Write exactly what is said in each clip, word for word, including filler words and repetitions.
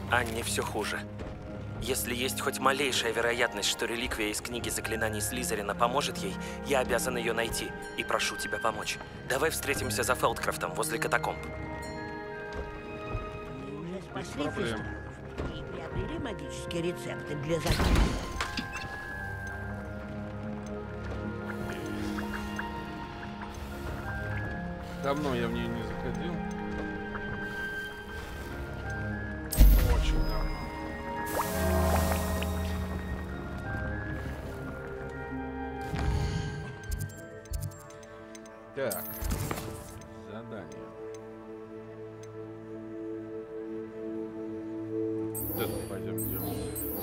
Анне все хуже. Если есть хоть малейшая вероятность, что реликвия из книги заклинаний Слизерина поможет ей, я обязан ее найти и прошу тебя помочь. Давай встретимся за Фелдкрафтом возле катакомб. Пошли в и приобрели магические рецепты для заклинаний. Давно я в нее не заходил. Очень давно. Так. Задание. Вот это пойдем делать.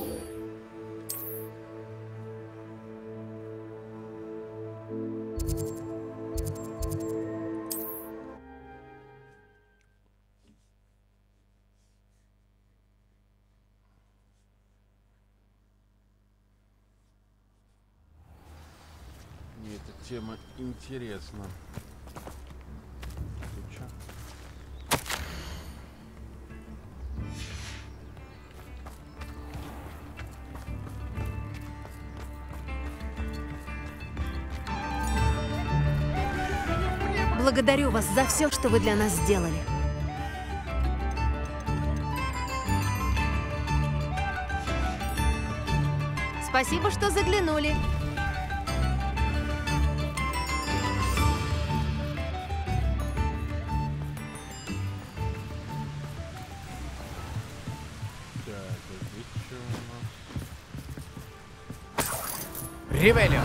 Мне эта тема интересна. Тут чё? Благодарю вас за все, что вы для нас сделали. Спасибо, что заглянули. Так, а здесь что у нас? Ревелио!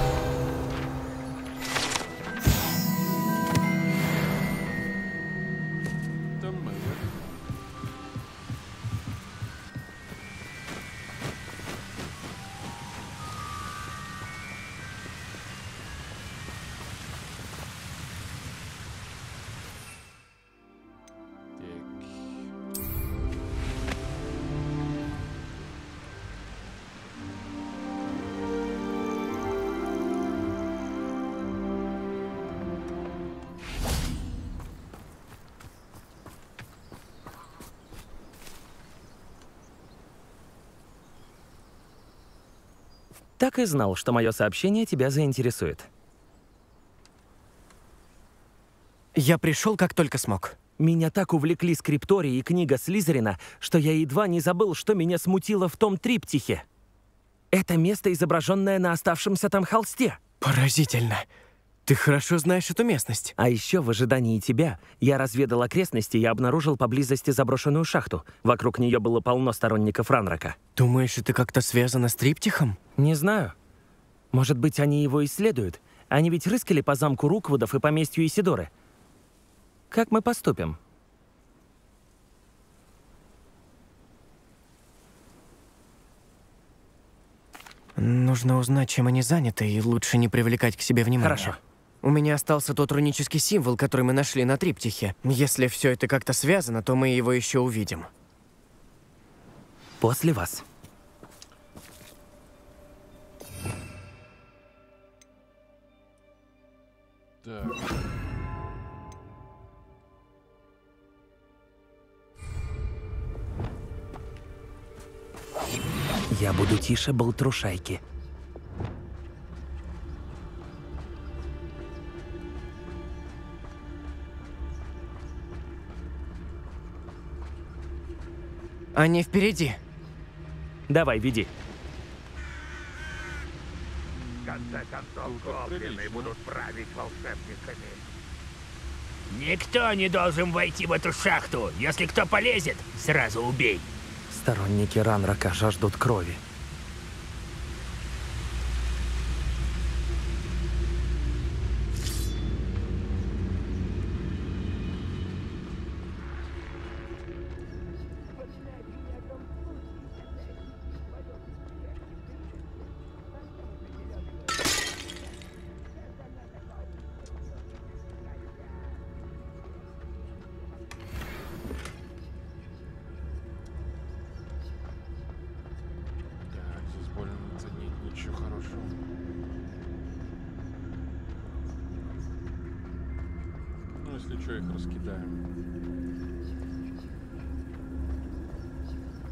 Это мы. Так и знал, что мое сообщение тебя заинтересует. Я пришел, как только смог. Меня так увлекли скрипторий и книга Слизерина, что я едва не забыл, что меня смутило в том триптихе. Это место, изображенное на оставшемся там холсте. Поразительно. Ты хорошо знаешь эту местность. А еще в ожидании тебя я разведал окрестности и обнаружил поблизости заброшенную шахту. Вокруг нее было полно сторонников Ранрока. Думаешь, это как-то связано с триптихом? Не знаю. Может быть, они его исследуют? Они ведь рыскали по замку Руквудов и поместью Исидоры. Как мы поступим? Нужно узнать, чем они заняты, и лучше не привлекать к себе внимания. Хорошо. У меня остался тот рунический символ, который мы нашли на триптихе. Если все это как-то связано, то мы его еще увидим. После вас. Так. Я буду тише болтрушайки. Они впереди. Давай, веди. В конце концов, гоблины будут править волшебниками. Никто не должен войти в эту шахту. Если кто полезет, сразу убей. Сторонники Ранрока жаждут крови. Если что, их раскидаем.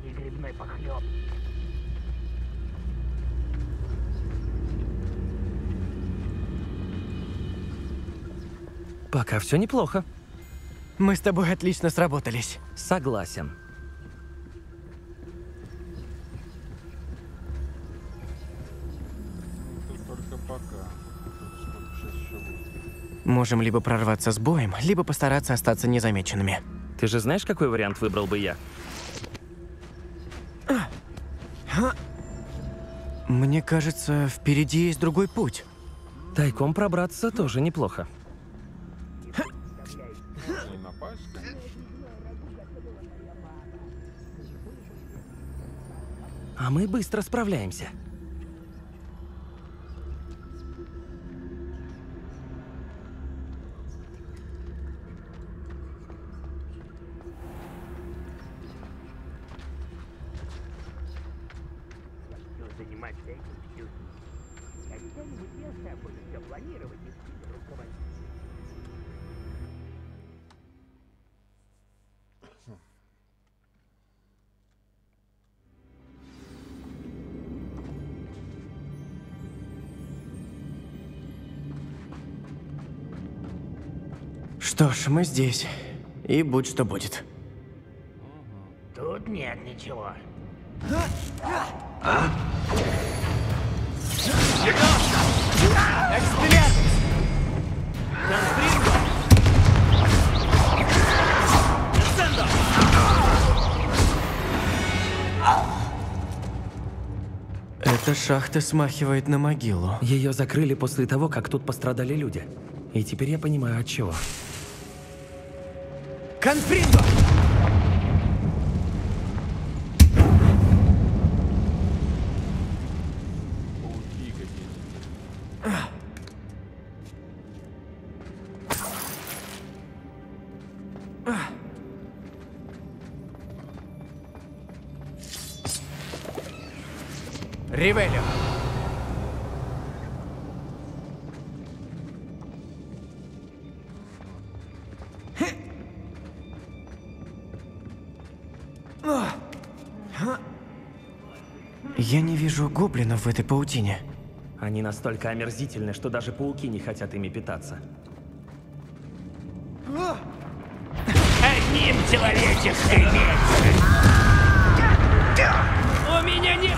этой грибной похлебки. Пока все неплохо. Мы с тобой отлично сработались. Согласен. Это только пока. Тут сколько сейчас еще будет? Можем либо прорваться с боем, либо постараться остаться незамеченными. Ты же знаешь, какой вариант выбрал бы я? Мне кажется, впереди есть другой путь. Тайком пробраться тоже неплохо. Можно и напасть, конечно. А мы быстро справляемся. Заниматься этим всю жизнь. Когда-нибудь я сам буду все планировать и всем руководить. Что ж, мы здесь. И будь что будет. Тут нет ничего. Эта шахта смахивает на могилу. Ее закрыли после того, как тут пострадали люди. И теперь я понимаю, от чего. Конфриндо! Пауки какие-то. Ривелио! Я не вижу гоблинов в этой паутине. Они настолько омерзительны, что даже пауки не хотят ими питаться. Одним человеческой меньше. У меня нет...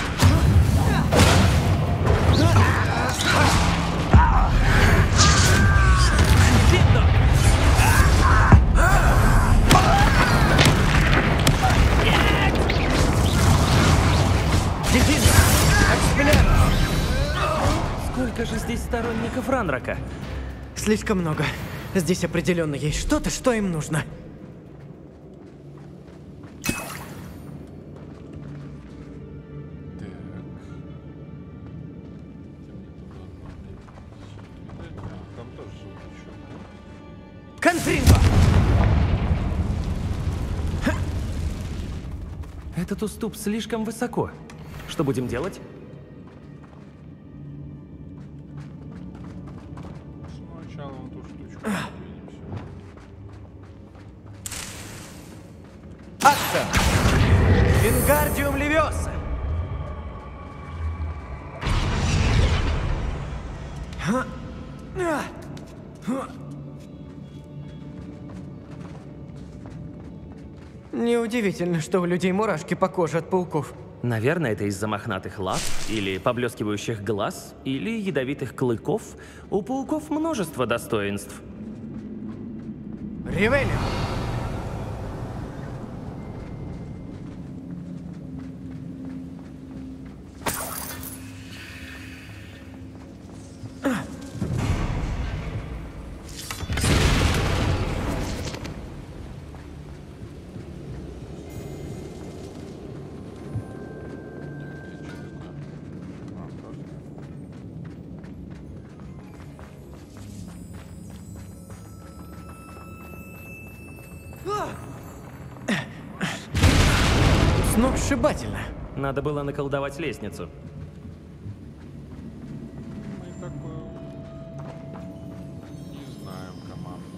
Сколько же здесь сторонников Ранрака? Слишком много. Здесь определенно есть что-то, что им нужно. Так. Где мне тут должно быть? Видать, а, там тоже звук еще. Конфриндо! Этот уступ слишком высоко. Что будем делать? Сначала вон ту штучку подвинемся. Акса! Вингардиум Левиоса! Неудивительно, что у людей мурашки по коже от пауков. Наверное, это из-за мохнатых лап, или поблескивающих глаз, или ядовитых клыков. У пауков множество достоинств. Ривелио! Сногсшибательно. Надо было наколдовать лестницу. Мы такую не знаем команду.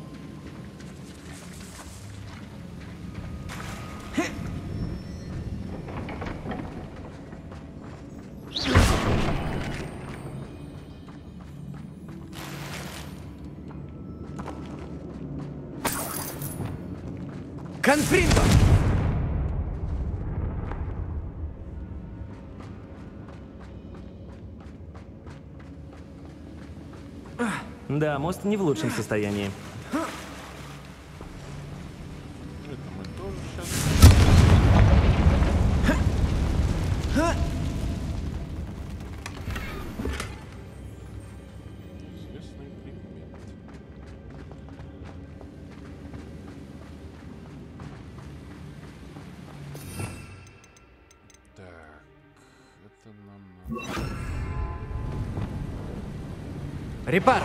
Конфринго! Да, мост не в лучшем состоянии. Это мы тоже сейчас. Известный предмет. Так, это нам надо. Репар!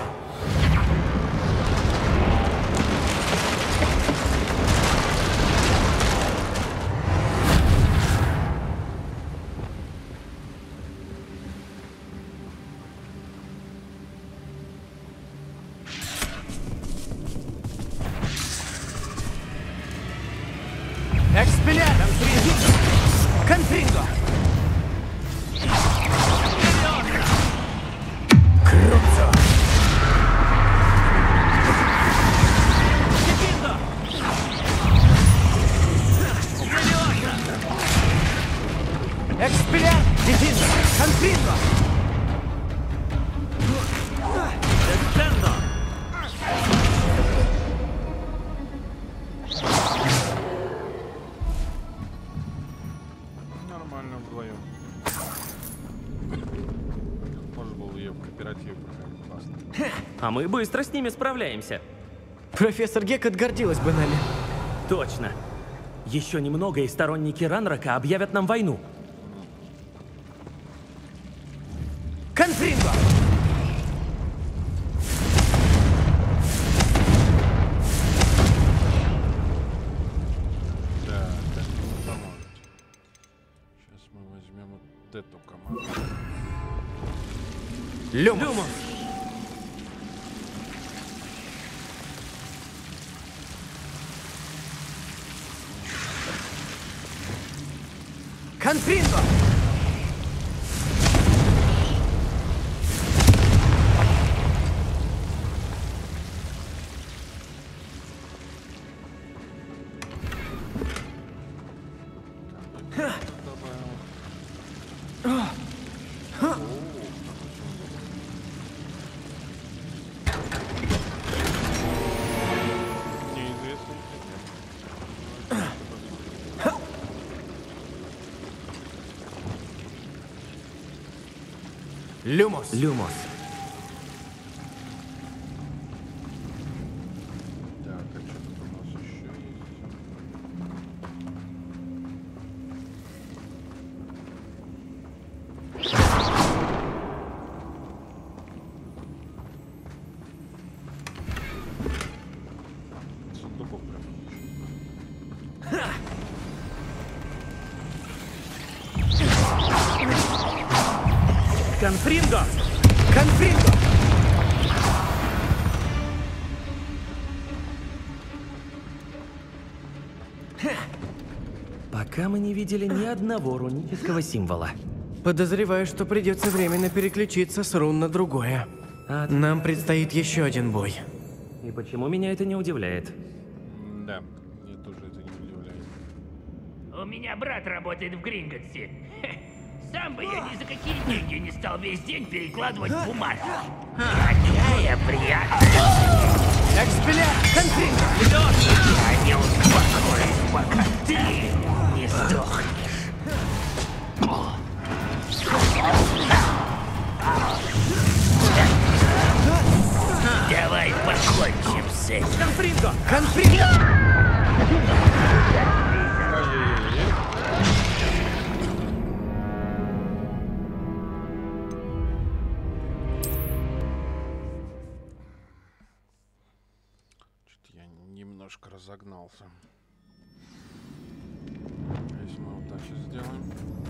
Экспелляром! Конфринго! Круто! Экспелляр! Дефинго! Конфринго! Нормально вдвоем. Можно было ее в кооперативе проходить. Классно. А мы быстро с ними справляемся. Профессор Геккет гордилась бы нами. Точно. Еще немного, и сторонники Ранрока объявят нам войну. Конфринго! Да, как вы поможете. Сейчас мы возьмем вот эту команду. Люмос! Конфринго! Неизвестный предмет. Люмос! Люмос. Так, а что тут у нас еще есть? Сундуков прям. Конфринго! Конфринго! Пока мы не видели ни одного рунического символа. Подозреваю, что придется временно переключиться с рун на другое. А Нам предстоит еще один бой. И почему меня это не удивляет? Да, мне тоже это не удивляет. У меня брат работает в Гринготсе. Сам бы я ни за какие деньги не стал весь день перекладывать бумажки. Какая приятная. Экспелляр! Конфринго! Я не успокоюсь, пока ты не сдохнешь. Давай покончим с этим. Конфринго! Конфринго! Ай-яй-яй. Что-то я немножко разогнался. Если мы вот так сейчас сделаем.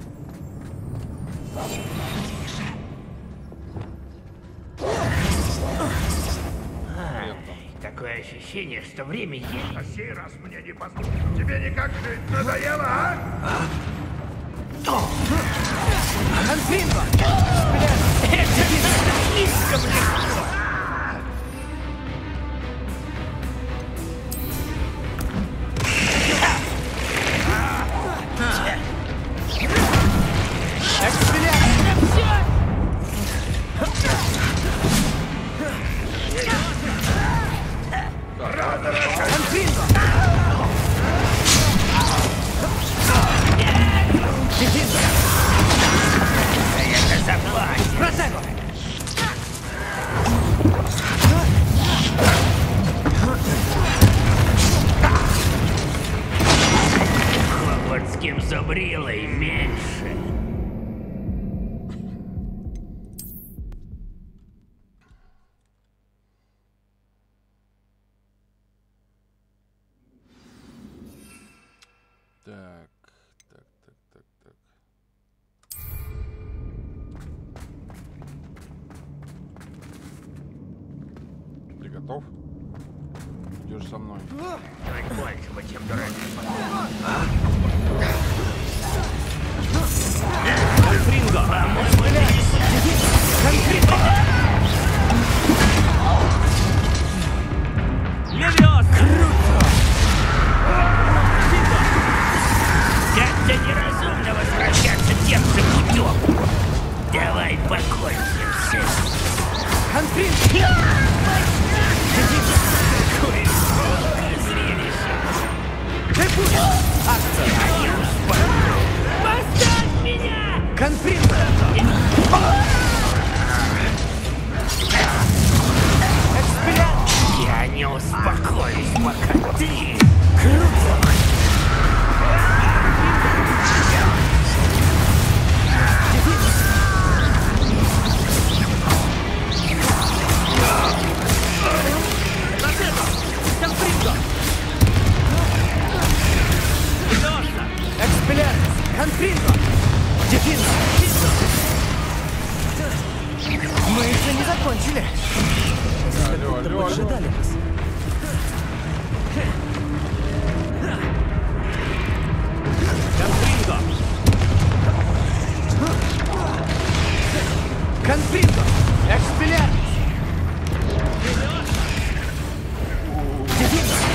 Такое ощущение, что время есть. На сей раз мне не послушать. Тебе никак жить надоело, а? Конфринго! Это слишком легко. Готов? Идешь со мной. Чуть большего, чем дурак. Конфринго! По-моему, это не Конфринго! Левиоса! как-то неразумно возвращаться тем же путем. Давай покончимся. Конфринго! Какое жуткое зрелище. Акция! Поставь меня! Конфринго! Я не успокоюсь, пока ты... Конфринго! Дефинго! Мы еще не закончили. Алло, алло, алло. Ожидали нас. Конфринго! Конфринго! Экспеллярмус! Дефинго!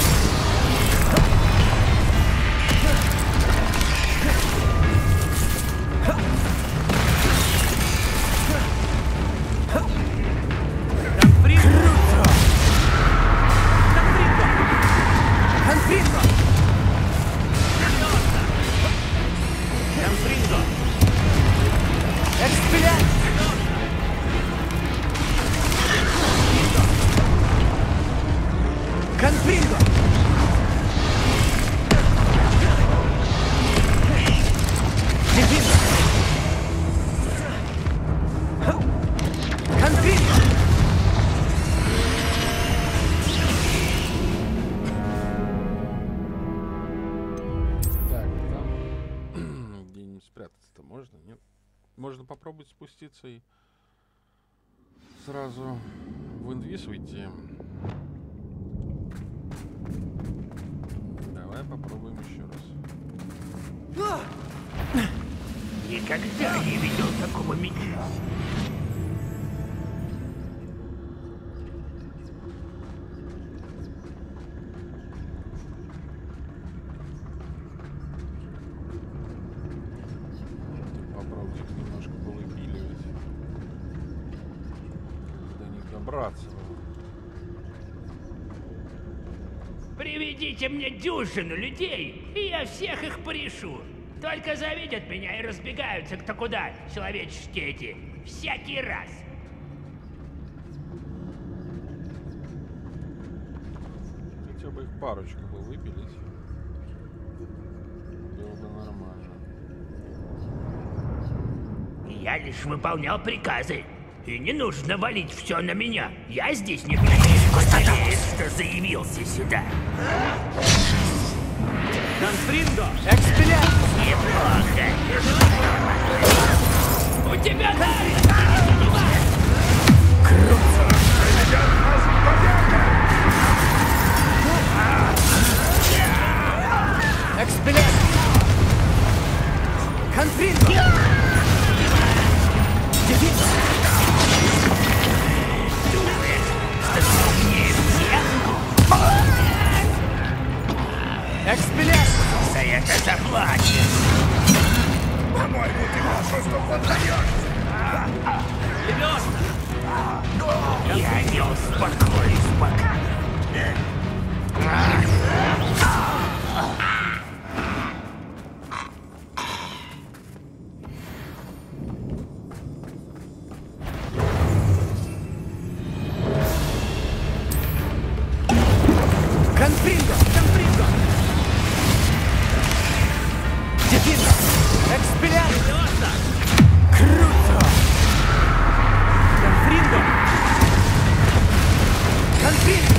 Конфринго! Дефинго! Конфринго! Так, там где-нибудь спрятаться-то можно, нет? Можно попробовать спуститься и сразу в инвиз уйти. Давай попробуем еще раз. Никогда не видел такого меча. Попробуйте их немножко повыпиливать. До них добраться. Приведите мне дюжину людей, и я всех их порешу. Только завидят меня и разбегаются кто куда, человеческие эти. Всякий раз. Хотя бы их парочку бы выпилить. Было бы нормально. Я лишь выполнял приказы. И не нужно валить все на меня. Я здесь не пожалеешь, что заявился сюда. Конфринго! Экспеллярмус! Неплохо. У тебя дали! Экспеллярмус! Конфринго! Дефинго! Экспеллярмус! За это заплатишь. По-моему, ты попросту поддаешься. Левиоса! Я не успокоюсь пока. Конфринго! Конфринго! Дефинго! Экспеллярмус! Круто! Конфринго! Конфринго!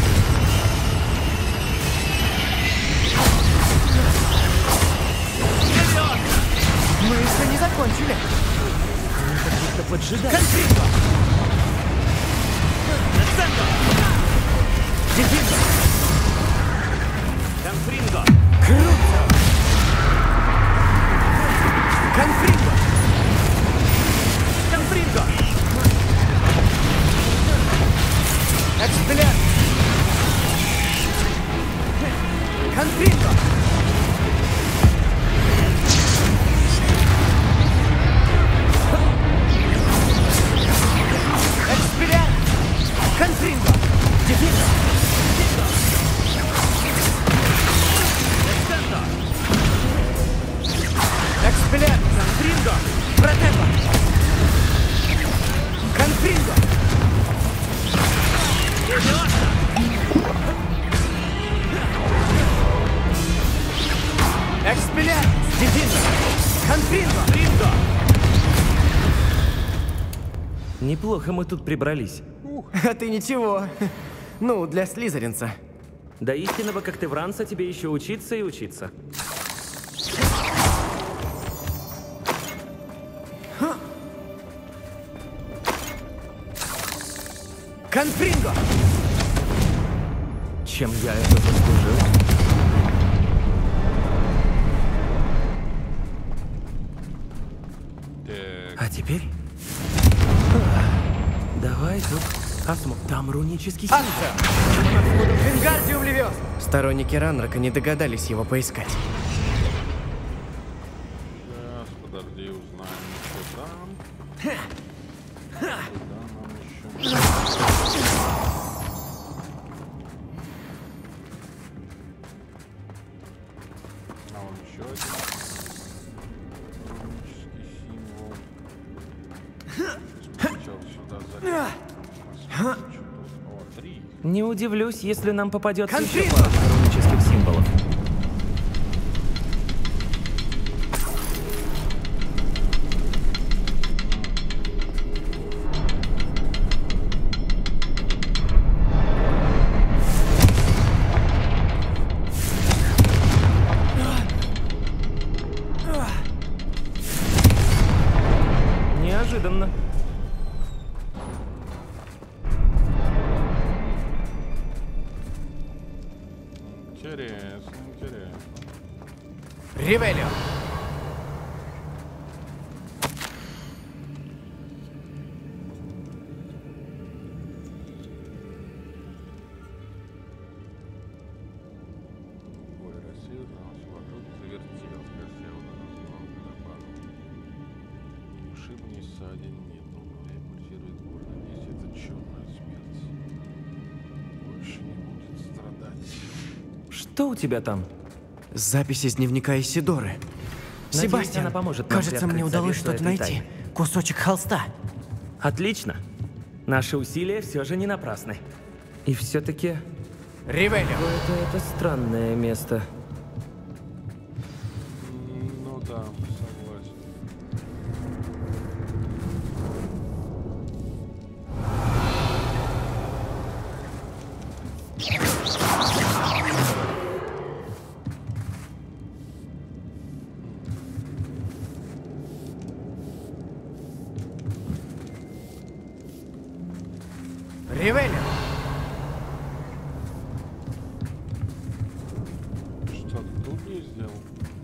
Мы еще не закончили. Как будто поджидали. Конфринго! Наценко! Дефинго! Конфринго! Круто! Конфринго! Конфринго! Экспеллиармус! Конфринго! Экспеллиармус! Конфринго! Дефинго! Экспеллиармус! Конфринго! Протепо! Конфринго! Экспеллиармус! Дефинго! Конфринго! Конфринго! Неплохо мы тут прибрались. А ты ничего. Ну, для слизеринца. До истинного когтевранца тебе еще учиться и учиться. Конфринго! Чем я это заслужил? Так, А теперь? Давай тут осмотрим. Там рунический символ. Астра! Вингардиум Левиос! Сторонники Ранрака не догадались его поискать. сейчас, подожди, узнаем, что там. Куда нам еще? А вон еще один рунический символ. Сначала сюда залез. Посмотрим, что тут. О, три. Не удивлюсь, если нам попадется еще Конфринго! парочка рунических символов. Неожиданно. Интересно, интересно. Ревелио! Бой России, вокруг завертел, красиво назвал Галапагос. Ушибни ссадин нет, но в голове пульсирует боль. Надеюсь, это черная смерть. Больше не будет страдать. Что у тебя там? Запись из дневника Исидоры. Надеюсь, Себастьян, она поможет нам кажется, мне приоткрыть удалось завесу что-то этой найти. тайны. Кусочек холста. Отлично. Наши усилия все же не напрасны. И все-таки Ревелио! какое-то это странное место. М, Ну да, согласен. Ревелио! Что ты тут не сделал?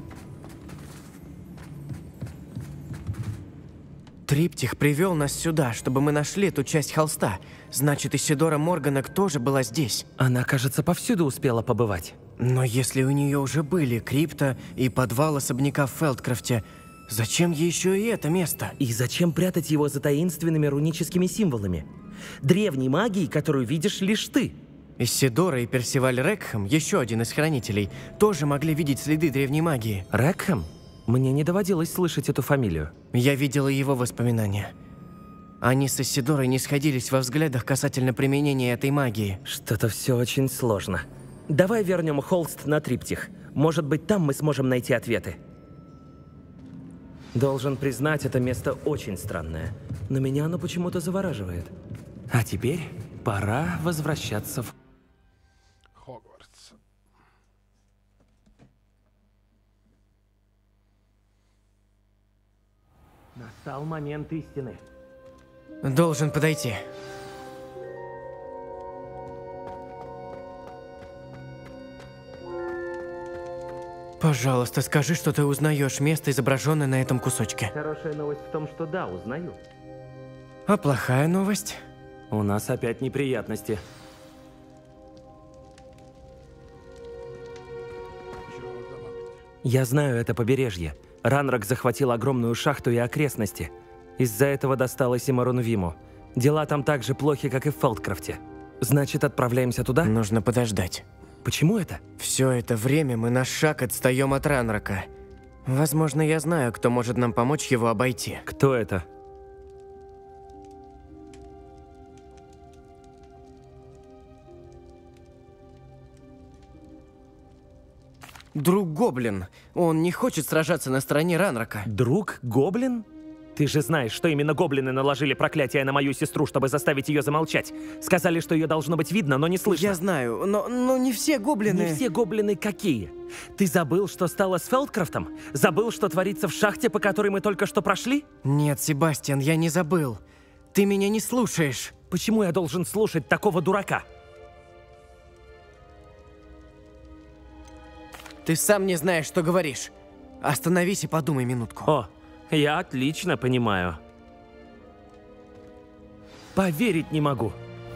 Триптих привел нас сюда, чтобы мы нашли эту часть холста. Значит, Исидора Морганок тоже была здесь. Она, кажется, повсюду успела побывать. Но если у нее уже были крипта и подвал особняка в Фелдкрафте, зачем ей еще и это место? И зачем прятать его за таинственными руническими символами? Древней магией, которую видишь лишь ты. Исидора и Персиваль Рекхэм, еще один из хранителей, тоже могли видеть следы древней магии. Рекхэм? Мне не доводилось слышать эту фамилию. Я видела его воспоминания. Они с Исидорой не сходились во взглядах касательно применения этой магии. Что-то все очень сложно. Давай вернем холст на триптих. Может быть, там мы сможем найти ответы. Должен признать, это место очень странное. Но меня оно почему-то завораживает. А теперь пора возвращаться в... Хогвартс. Настал момент истины. Должен подойти. Пожалуйста, скажи, что ты узнаешь место, изображенное на этом кусочке. Хорошая новость в том, что да, узнаю. А плохая новость? У нас опять неприятности. Я знаю это побережье. Ранрак захватил огромную шахту и окрестности. Из-за этого досталось и Марунвиму. Дела там так же плохи, как и в Фелдкрафте. Значит, отправляемся туда? Нужно подождать. Почему это? Все это время мы на шаг отстаем от Ранрака. Возможно, я знаю, кто может нам помочь его обойти. Кто это? Друг Гоблин. Он не хочет сражаться на стороне Ранрака. Друг Гоблин? Ты же знаешь, что именно гоблины наложили проклятие на мою сестру, чтобы заставить ее замолчать. Сказали, что ее должно быть видно, но не слышно. Я знаю, но, но не все гоблины... Не все гоблины какие? Ты забыл, что стало с Фелдкрафтом? Забыл, что творится в шахте, по которой мы только что прошли? Нет, Себастьян, я не забыл. Ты меня не слушаешь. Почему я должен слушать такого дурака? Ты сам не знаешь, что говоришь. Остановись и подумай минутку. О, я отлично понимаю. Поверить не могу.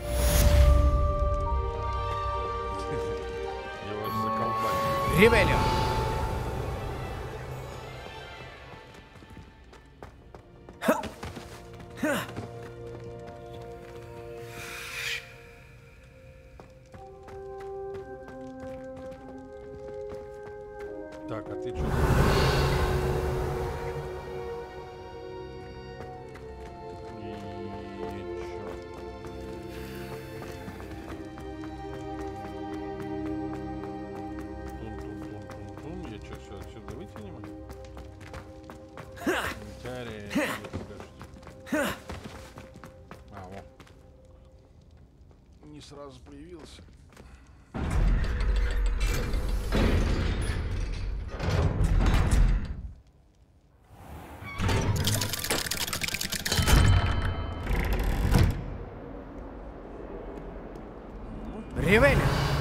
Его аж заколбасили. Ревелио! Так, а ты что? Я что, все отсюда выйти не могу? Инвентарь, а, вот. Не сразу появился. Ревелио!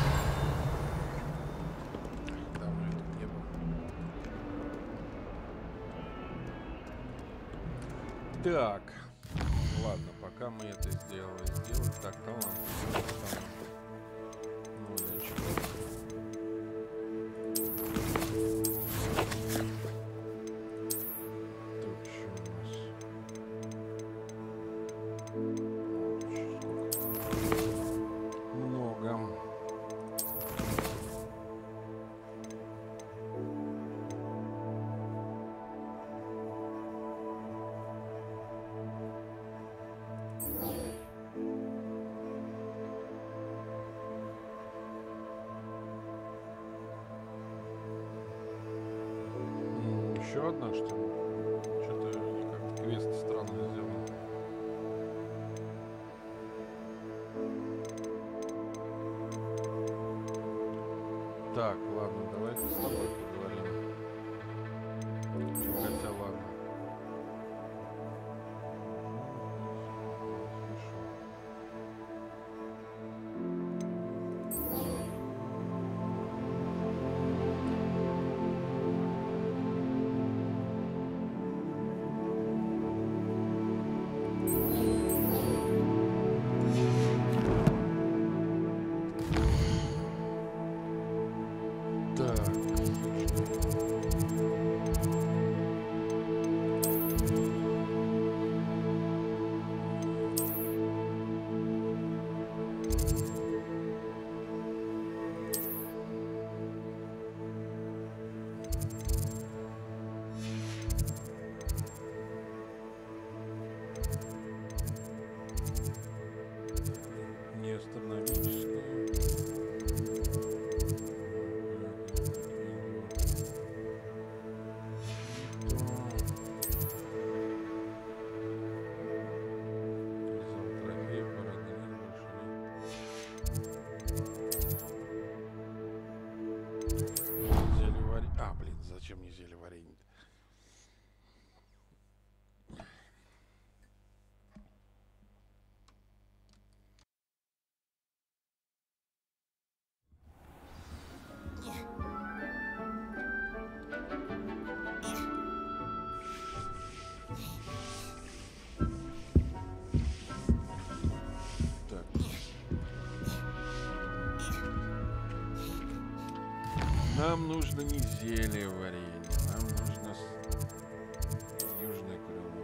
Давно я тут не был. Так. Ладно, пока мы это сделали. Сделали так, талант. Ну, ничего. Тут еще у нас. Много. М, Еще одна, что ли? Что-то как квест странно сделан. Так, ладно, давай-ка с тобой поговорим. Хотя ладно. Хорошо. Так. нам нужно не зелье варенье, нам нужно южное крыло.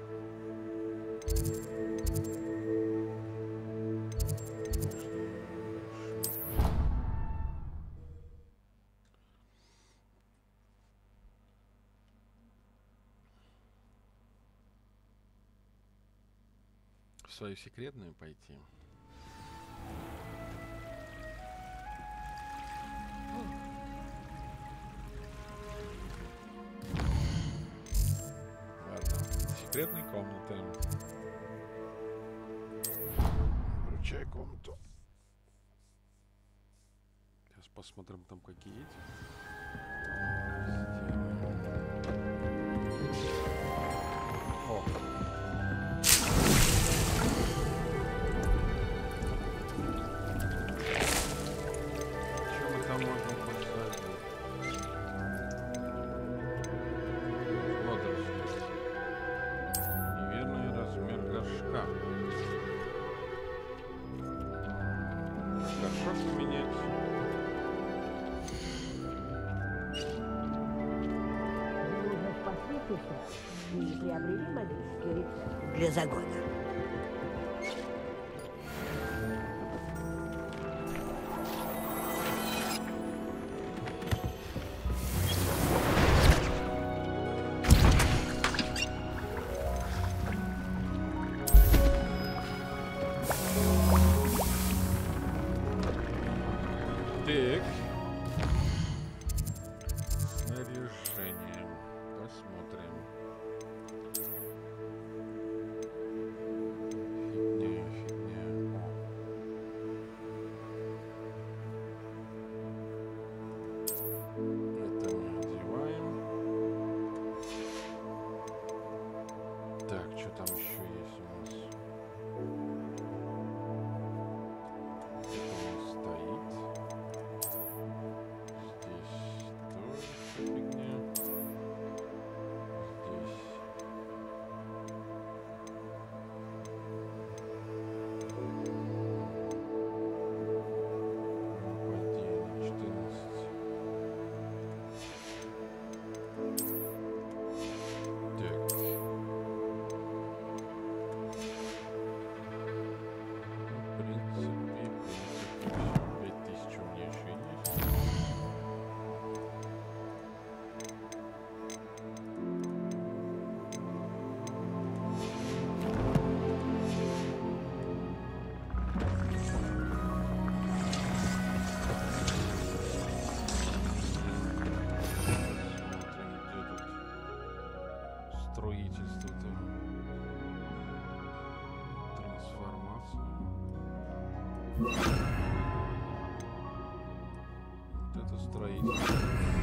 В свою секретную пойти. Секретной комнаты. Вручай комнату. Сейчас посмотрим там какие эти. О. Что мы там можем поставить? Водоросли. Неверный размер горшка. Горшок поменять. Вы уже спасли сестра и приобрели магический рецепт для загона. Так. Снаряжение. Посмотрим. Фигня, фигня. О. Это мы одеваем. Так, что там еще есть у нас? Это у нас стоит. Строительство-то. Трансформацию. Вот это строительство.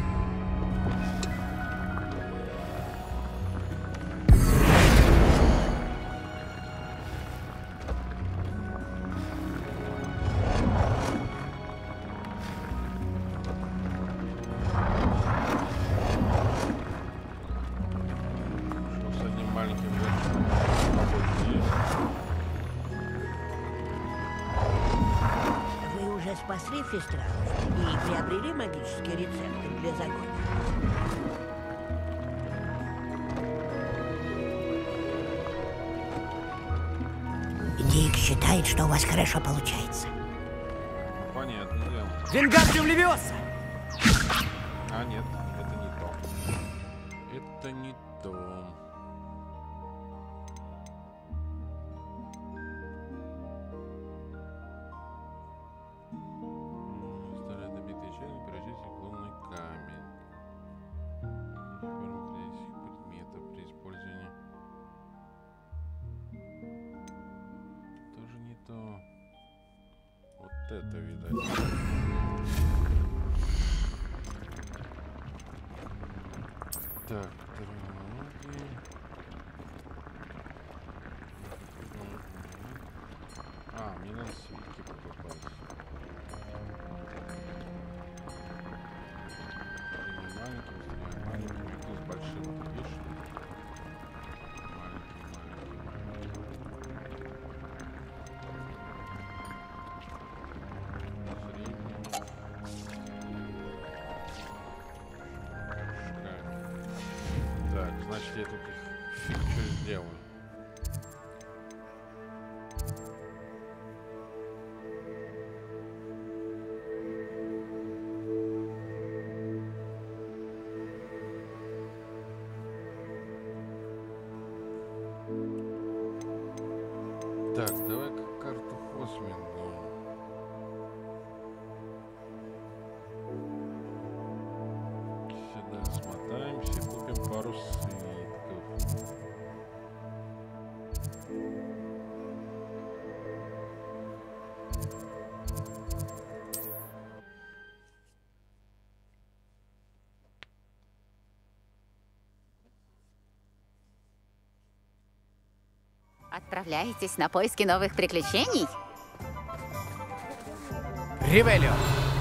Вы уже спасли фестранов и приобрели магические рецепты для загона. Дик считает, что у вас хорошо получается. Понятно, дело. Вингардиум Левиоса! А, нет, это не то. Это не то. Старая добитая чайник, превращается в лунный камень. Форма критических предметов при использовании. Тоже не то. Вот это, видать. Так, терминология. А, мне надо свитки покупать. Или маленький, быстрее маленький, иду с большим, ты видишь? Маленький, маленький, маленький. Средний. сделаю. Так, давай-ка карту Хосминга. Сюда смотаемся, купим пару свитков. Отправляетесь на поиски новых приключений? Ревелио!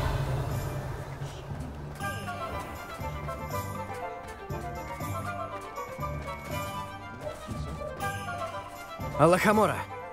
Алахамора!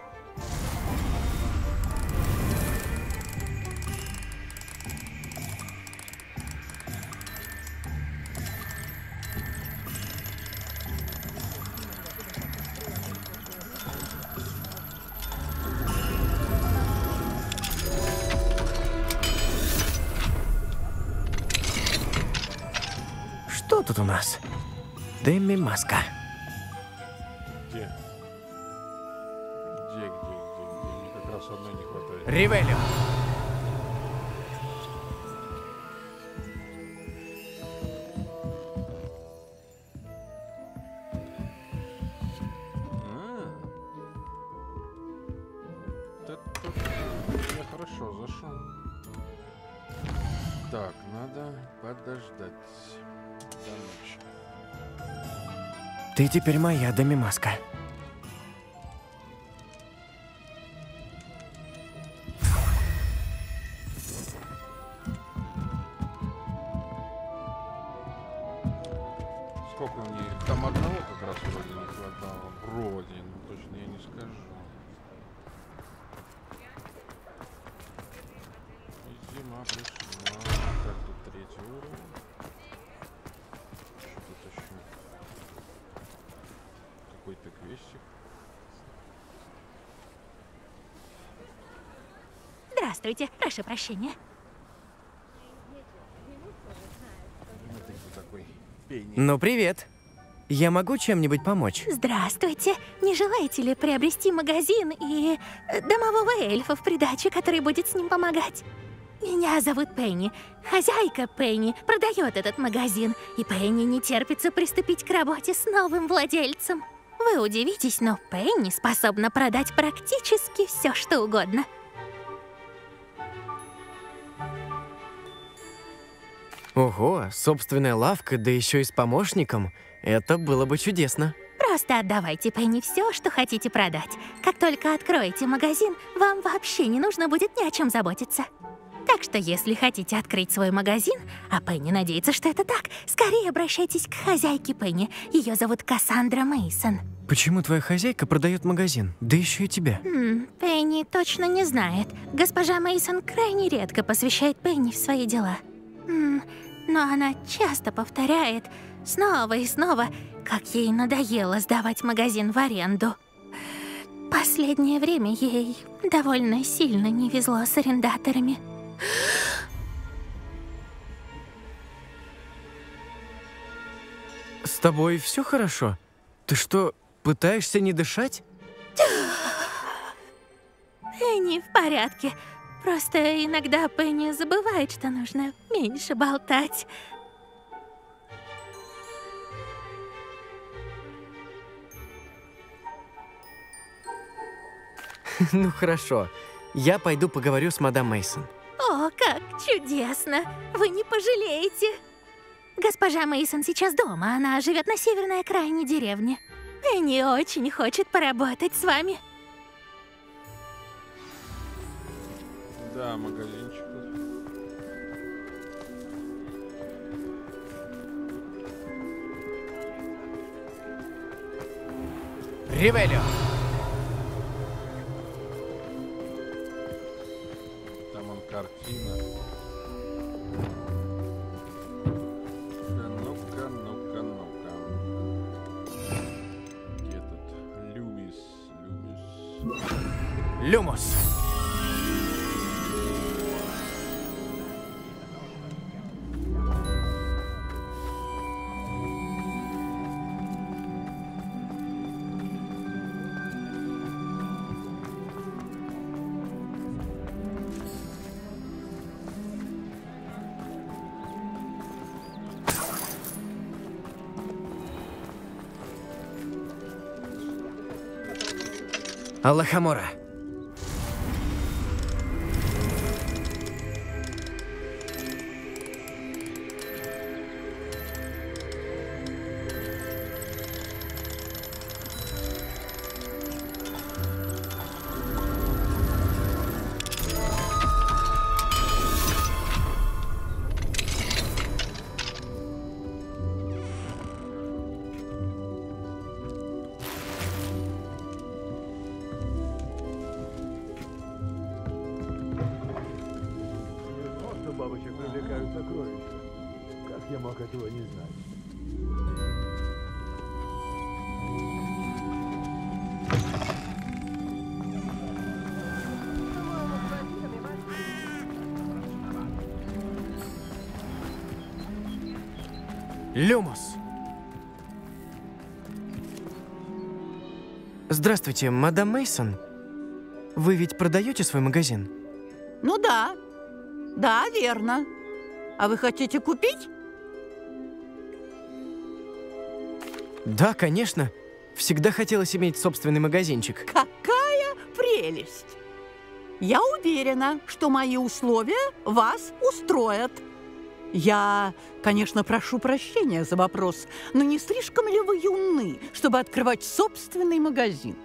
Что тут у нас? Деми Маска. Где? Где, где, где, где? Мне как раз одной не хватает. Ревелио! А. Да тут я хорошо зашел. Так, надо подождать до ночи. Ты теперь моя, Деми Маска. Сколько мне? Там одного как раз вроде не хватало. Вроде, но точно я не скажу. И зима пришла. Так, тут третий уровень. Что тут еще? Какой-то квестик. Здравствуйте, прошу прощения. Ну ты кто такой? Пенни. Ну, привет. Я могу чем-нибудь помочь? Здравствуйте. Не желаете ли приобрести магазин и э, домового эльфа в придачу, который будет с ним помогать? Меня зовут Пенни. Хозяйка Пенни продает этот магазин, и Пенни не терпится приступить к работе с новым владельцем. Вы удивитесь, но Пенни способна продать практически все, что угодно. Ого, собственная лавка, да еще и с помощником. Это было бы чудесно. Просто отдавайте Пенни все, что хотите продать. Как только откроете магазин, вам вообще не нужно будет ни о чем заботиться. Так что, если хотите открыть свой магазин, а Пенни надеется, что это так, скорее обращайтесь к хозяйке Пенни. Ее зовут Кассандра Мейсон. Почему твоя хозяйка продает магазин? Да еще и тебя. Хм, Пенни точно не знает. Госпожа Мейсон крайне редко посвящает Пенни в свои дела. Хм, но она часто повторяет снова и снова, как ей надоело сдавать магазин в аренду. Последнее время ей довольно сильно не везло с арендаторами. С тобой все хорошо? Ты что, пытаешься не дышать? Пенни в порядке. Просто иногда Пенни забывает, что нужно меньше болтать. Ну хорошо, я пойду поговорю с мадам Мейсон. О, как чудесно! Вы не пожалеете. Госпожа Мейсон сейчас дома, она живет на северной окраине деревни. Пенни очень хочет поработать с вами. Да, магазинчик тут. Ревелио! Там он картина. Ну-ка, ну-ка, ну-ка, ну-ка. Где тут? Люмос. Аллахамора. Бабочек привлекают сокровища. Как я мог этого не знать? Люмос. Здравствуйте, мадам Мейсон. Вы ведь продаете свой магазин? Ну да. Да, верно. А вы хотите купить? Да, конечно. Всегда хотелось иметь собственный магазинчик. Какая прелесть! Я уверена, что мои условия вас устроят. Я, конечно, прошу прощения за вопрос, но не слишком ли вы юны, чтобы открывать собственный магазин?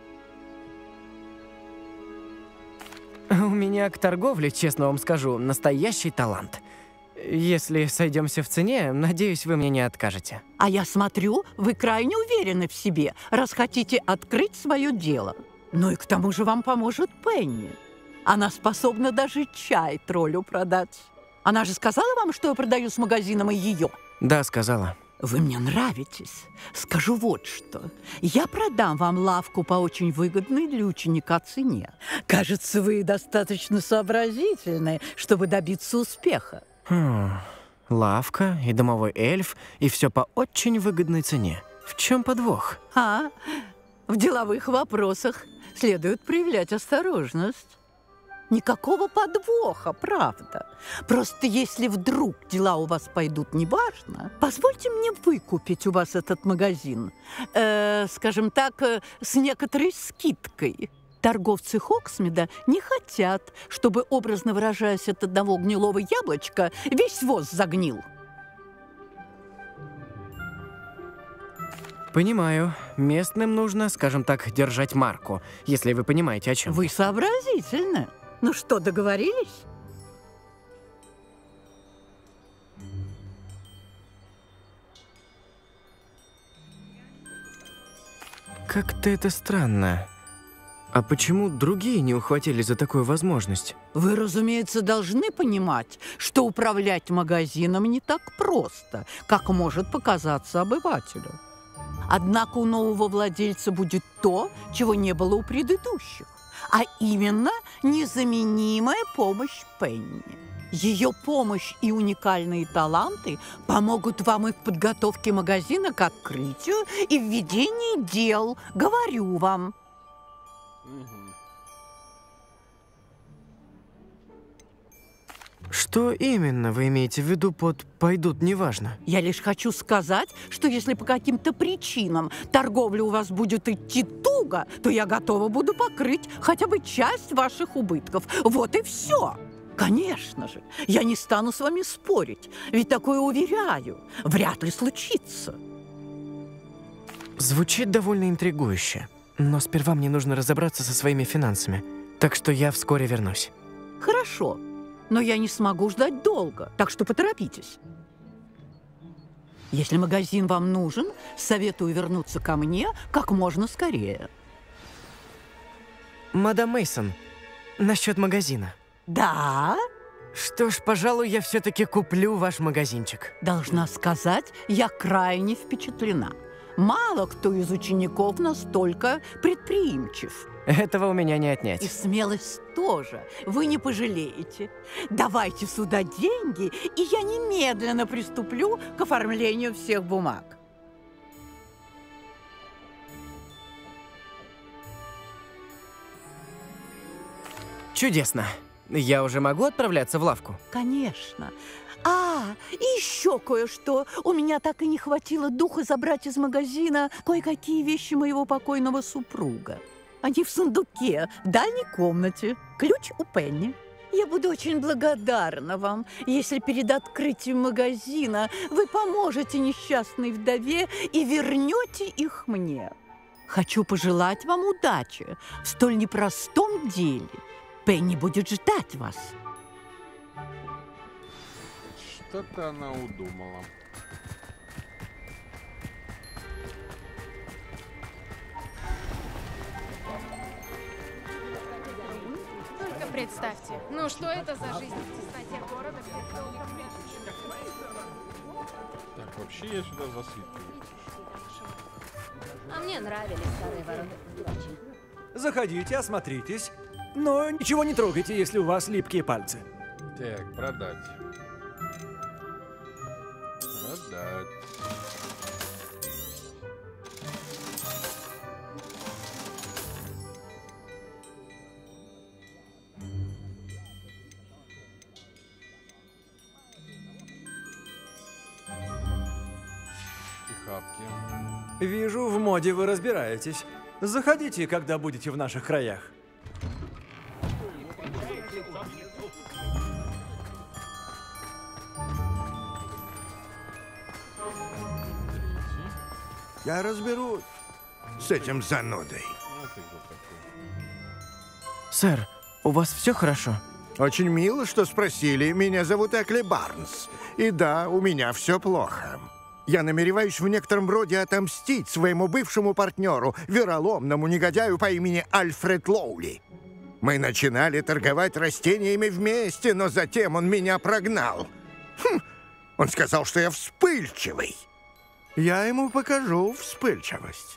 У меня к торговле, честно вам скажу, настоящий талант. Если сойдемся в цене, надеюсь, вы мне не откажете. А я смотрю, вы крайне уверены в себе, раз хотите открыть свое дело. Ну и к тому же вам поможет Пенни. Она способна даже чай троллю продать. Она же сказала вам, что я продаю с магазином и ее? Да, сказала. Вы мне нравитесь. Скажу вот что. Я продам вам лавку по очень выгодной для ученика цене. Кажется, вы достаточно сообразительны, чтобы добиться успеха. Хм, лавка и домовой эльф, и все по очень выгодной цене. В чем подвох? А, в деловых вопросах следует проявлять осторожность. Никакого подвоха, правда. Просто если вдруг дела у вас пойдут неважно, позвольте мне выкупить у вас этот магазин, э, скажем так, э, с некоторой скидкой. Торговцы Хоксмида не хотят, чтобы, образно выражаясь, от одного гнилого яблочка весь воз загнил. Понимаю. Местным нужно, скажем так, держать марку, если вы понимаете, о чем. Вы сообразительны. Ну что, договорились? Как-то это странно. А почему другие не ухватились за такую возможность? Вы, разумеется, должны понимать, что управлять магазином не так просто, как может показаться обывателю. Однако у нового владельца будет то, чего не было у предыдущих, а именно незаменимая помощь Пенни. Ее помощь и уникальные таланты помогут вам и в подготовке магазина к открытию, и в ведении дел, говорю вам. Что именно вы имеете в виду под «пойдут неважно»? Я лишь хочу сказать, что если по каким-то причинам торговля у вас будет идти туго, то я готова буду покрыть хотя бы часть ваших убытков. Вот и все. Конечно же, я не стану с вами спорить, ведь такое, уверяю, вряд ли случится. Звучит довольно интригующе, но сперва мне нужно разобраться со своими финансами, так что я вскоре вернусь. Хорошо. Но я не смогу ждать долго, так что поторопитесь. Если магазин вам нужен, советую вернуться ко мне как можно скорее. Мадам Мейсон, насчет магазина. Да? Что ж, пожалуй, я все-таки куплю ваш магазинчик. Должна сказать, я крайне впечатлена. Мало кто из учеников настолько предприимчив. Этого у меня не И отнять. смелость тоже. Вы не пожалеете. Давайте сюда деньги, и я немедленно приступлю к оформлению всех бумаг. Чудесно. Я уже могу отправляться в лавку? Конечно. А, и еще кое-что. У меня так и не хватило духа забрать из магазина кое-какие вещи моего покойного супруга. Они в сундуке, в дальней комнате. Ключ у Пенни. Я буду очень благодарна вам, если перед открытием магазина вы поможете несчастной вдове и вернете их мне. Хочу пожелать вам удачи в столь непростом деле. Пенни будет ждать вас. Что-то она удумала. Только представьте, ну что это за жизнь в тесноте города? Так, вообще я сюда за свитками. А мне нравились старые ворота. Заходите, осмотритесь. Но ничего не трогайте, если у вас липкие пальцы. Так, продать. Продать. И хапки. Вижу, в моде вы разбираетесь. Заходите, когда будете в наших краях. Я разберусь с этим занудой. Сэр, у вас все хорошо? Очень мило, что спросили. Меня зовут Экли Барнс. И да, у меня все плохо. Я намереваюсь в некотором роде отомстить своему бывшему партнеру, вероломному негодяю по имени Альфред Лоули. Мы начинали торговать растениями вместе, но затем он меня прогнал. Хм, он сказал, что я вспыльчивый. Я ему покажу вспыльчивость.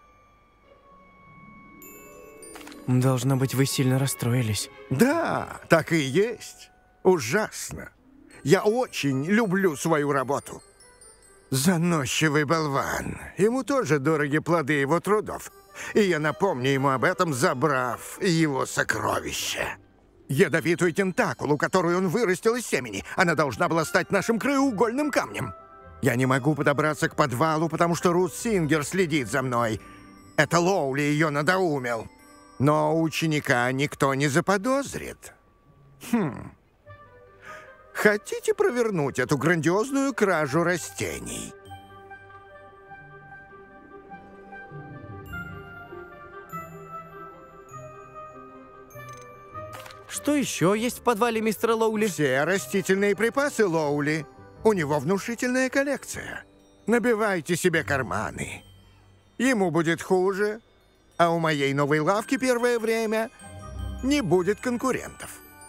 Должно быть, вы сильно расстроились. Да, так и есть. Ужасно. Я очень люблю свою работу. Заносчивый болван. Ему тоже дороги плоды его трудов. И я напомню ему об этом, забрав его сокровища. Ядовитую тентакулу, которую он вырастил из семени. Она должна была стать нашим краеугольным камнем. Я не могу подобраться к подвалу, потому что Рут Сингер следит за мной. Это Лоули ее надоумил. Но ученика никто не заподозрит. Хм. Хотите провернуть эту грандиозную кражу растений? Что еще есть в подвале мистера Лоули? Все растительные припасы Лоули. У него внушительная коллекция. Набивайте себе карманы. Ему будет хуже, а у моей новой лавки первое время не будет конкурентов.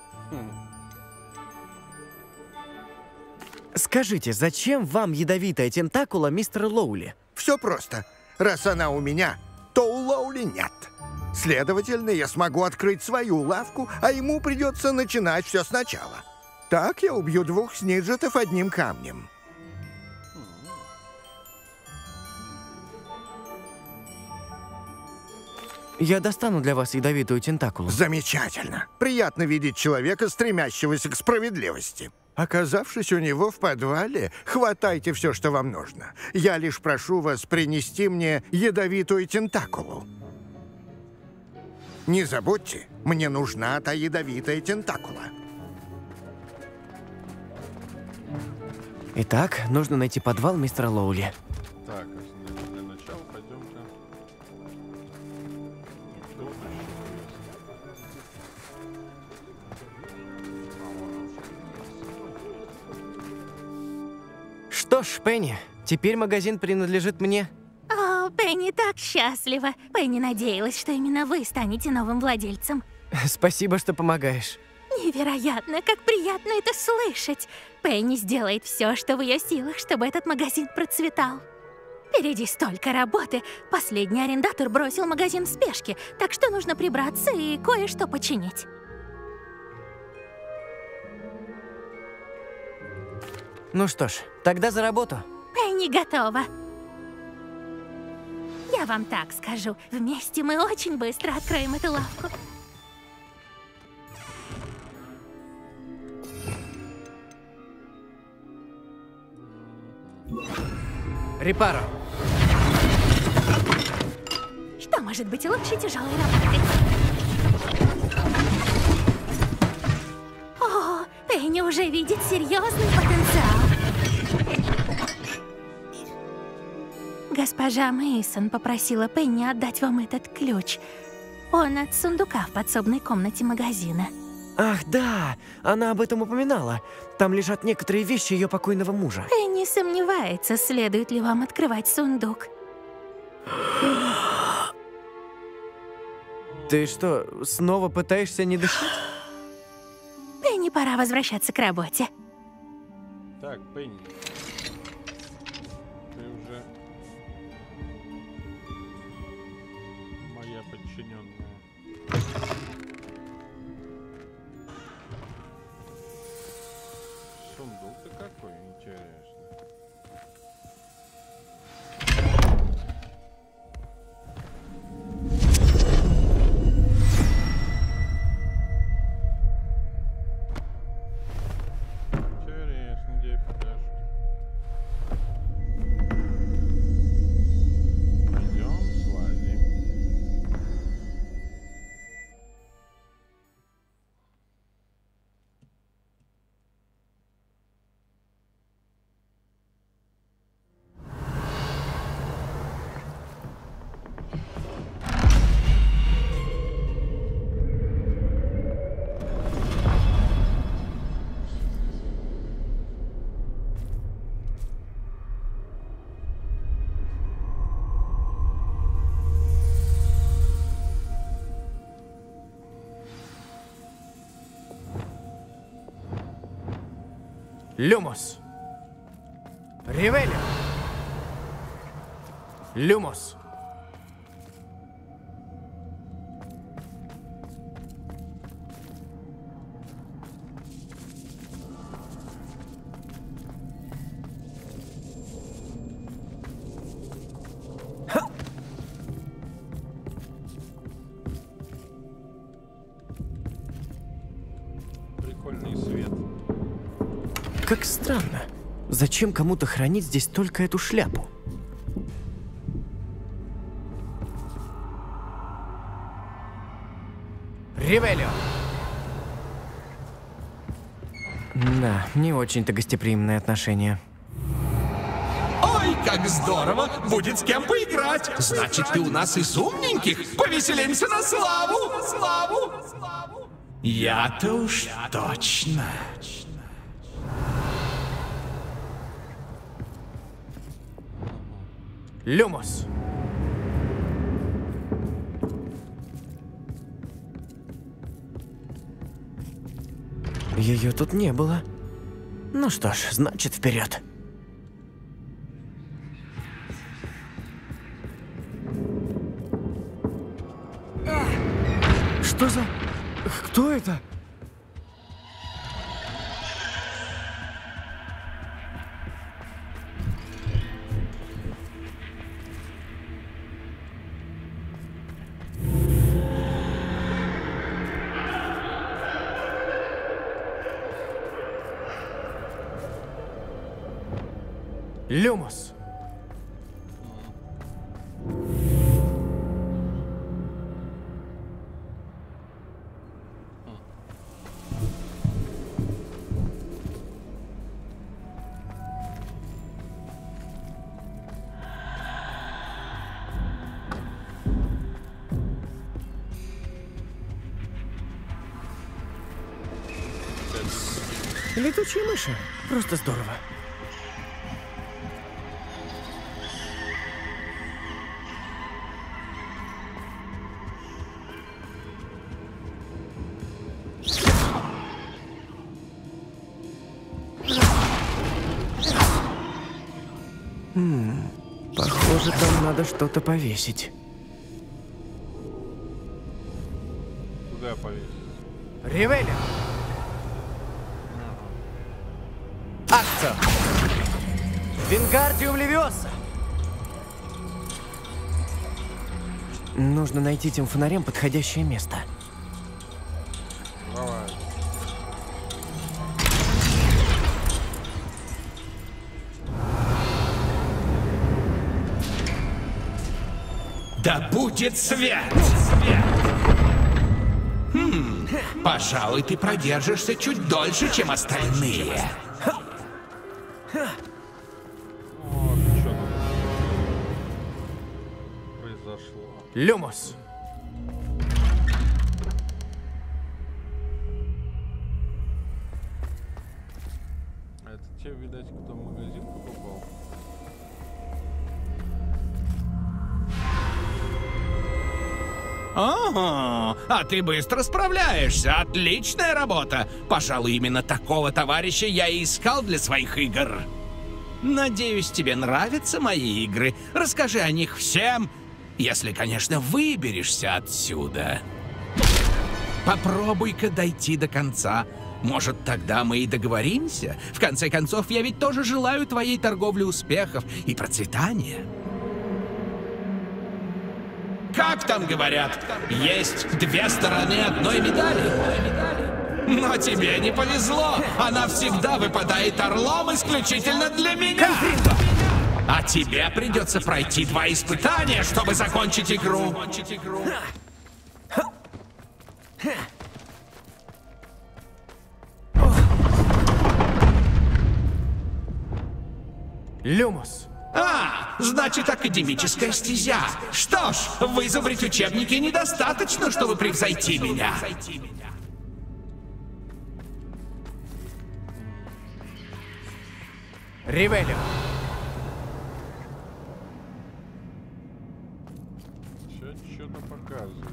Скажите, зачем вам ядовитая тентакула мистера Лоули? Все просто. Раз она у меня, то у Лоули нет. Следовательно, я смогу открыть свою лавку, а ему придется начинать все сначала. Так я убью двух сниджетов одним камнем. Я достану для вас ядовитую тентакулу. Замечательно. Приятно видеть человека, стремящегося к справедливости. Оказавшись у него в подвале, хватайте все, что вам нужно. Я лишь прошу вас принести мне ядовитую тентакулу. Не забудьте, мне нужна та ядовитая тентакула. Итак, нужно найти подвал мистера Лоули. Так, а для начала пойдем-ка. Что тут еще? Что ж, Пенни, теперь магазин принадлежит мне. О, Пенни так счастлива. Пенни надеялась, что именно вы станете новым владельцем. Спасибо, что помогаешь. Невероятно, как приятно это слышать. Пенни сделает все, что в ее силах, чтобы этот магазин процветал. Впереди столько работы. Последний арендатор бросил магазин в спешке, так что нужно прибраться и кое-что починить. Ну что ж, тогда за работу. Пенни готова. Я вам так скажу, вместе мы очень быстро откроем эту лавку. Репаро. Что может быть лучше тяжелой работы? О, Пенни уже видит серьезный потенциал. Госпожа Мейсон попросила Пенни отдать вам этот ключ. Он от сундука в подсобной комнате магазина. Ах, да, она об этом упоминала. Там лежат некоторые вещи ее покойного мужа. Пенни сомневается, следует ли вам открывать сундук. Ты что, снова пытаешься не дышать? Пенни, пора возвращаться к работе. Так, Пенни. Ты уже моя подчиненная. Сундук-то какой интересный. Интересно, где покажешь. Идем, слазим. Люмос. Ревелио. Люмос. Прикольный свет. Как странно. Зачем кому-то хранить здесь только эту шляпу? Ревелио. Да, не очень-то гостеприимное отношение. Ой, как здорово! Будет с кем поиграть! Значит, ты у нас из умненьких? Повеселимся на славу! На славу! Я-то уж точно. Люмос. Ее тут не было. Ну что ж, значит, вперед. Что за... Кто это? Люмос. Летучие мыши. Просто здорово. М-м, похоже. Похоже, там надо что-то повесить. Куда повесить? Ревелли! Акция! Вингардиум Левиоса! Нужно найти тем фонарем подходящее место. Давай. Да будет свет! Свет! Хм, пожалуй, ты продержишься чуть дольше, чем остальные. Вот, что тут произошло. Люмос! Это те, видать, кто магазин покупал. Ага, а ты быстро справляешься. Отличная работа. Пожалуй, именно такого товарища я и искал для своих игр. Надеюсь, тебе нравятся мои игры. Расскажи о них всем, если, конечно, выберешься отсюда. Попробуй-ка дойти до конца. Может, тогда мы и договоримся? В конце концов, я ведь тоже желаю твоей торговле успехов и процветания. Как там говорят, есть две стороны одной медали. Но тебе не повезло. Она всегда выпадает орлом исключительно для меня. А тебе придется пройти два испытания, чтобы закончить игру. Люмос! А, значит, академическая стезя. Что ж, вызубрить учебники недостаточно, чтобы превзойти меня. Ревелио! Сейчас что-то показывает.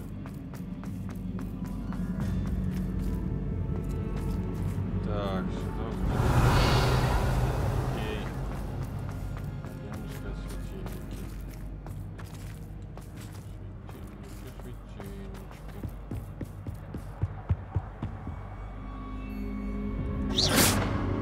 Так, сюда. Окей. Идем искать светильники. Светильники, светильнички.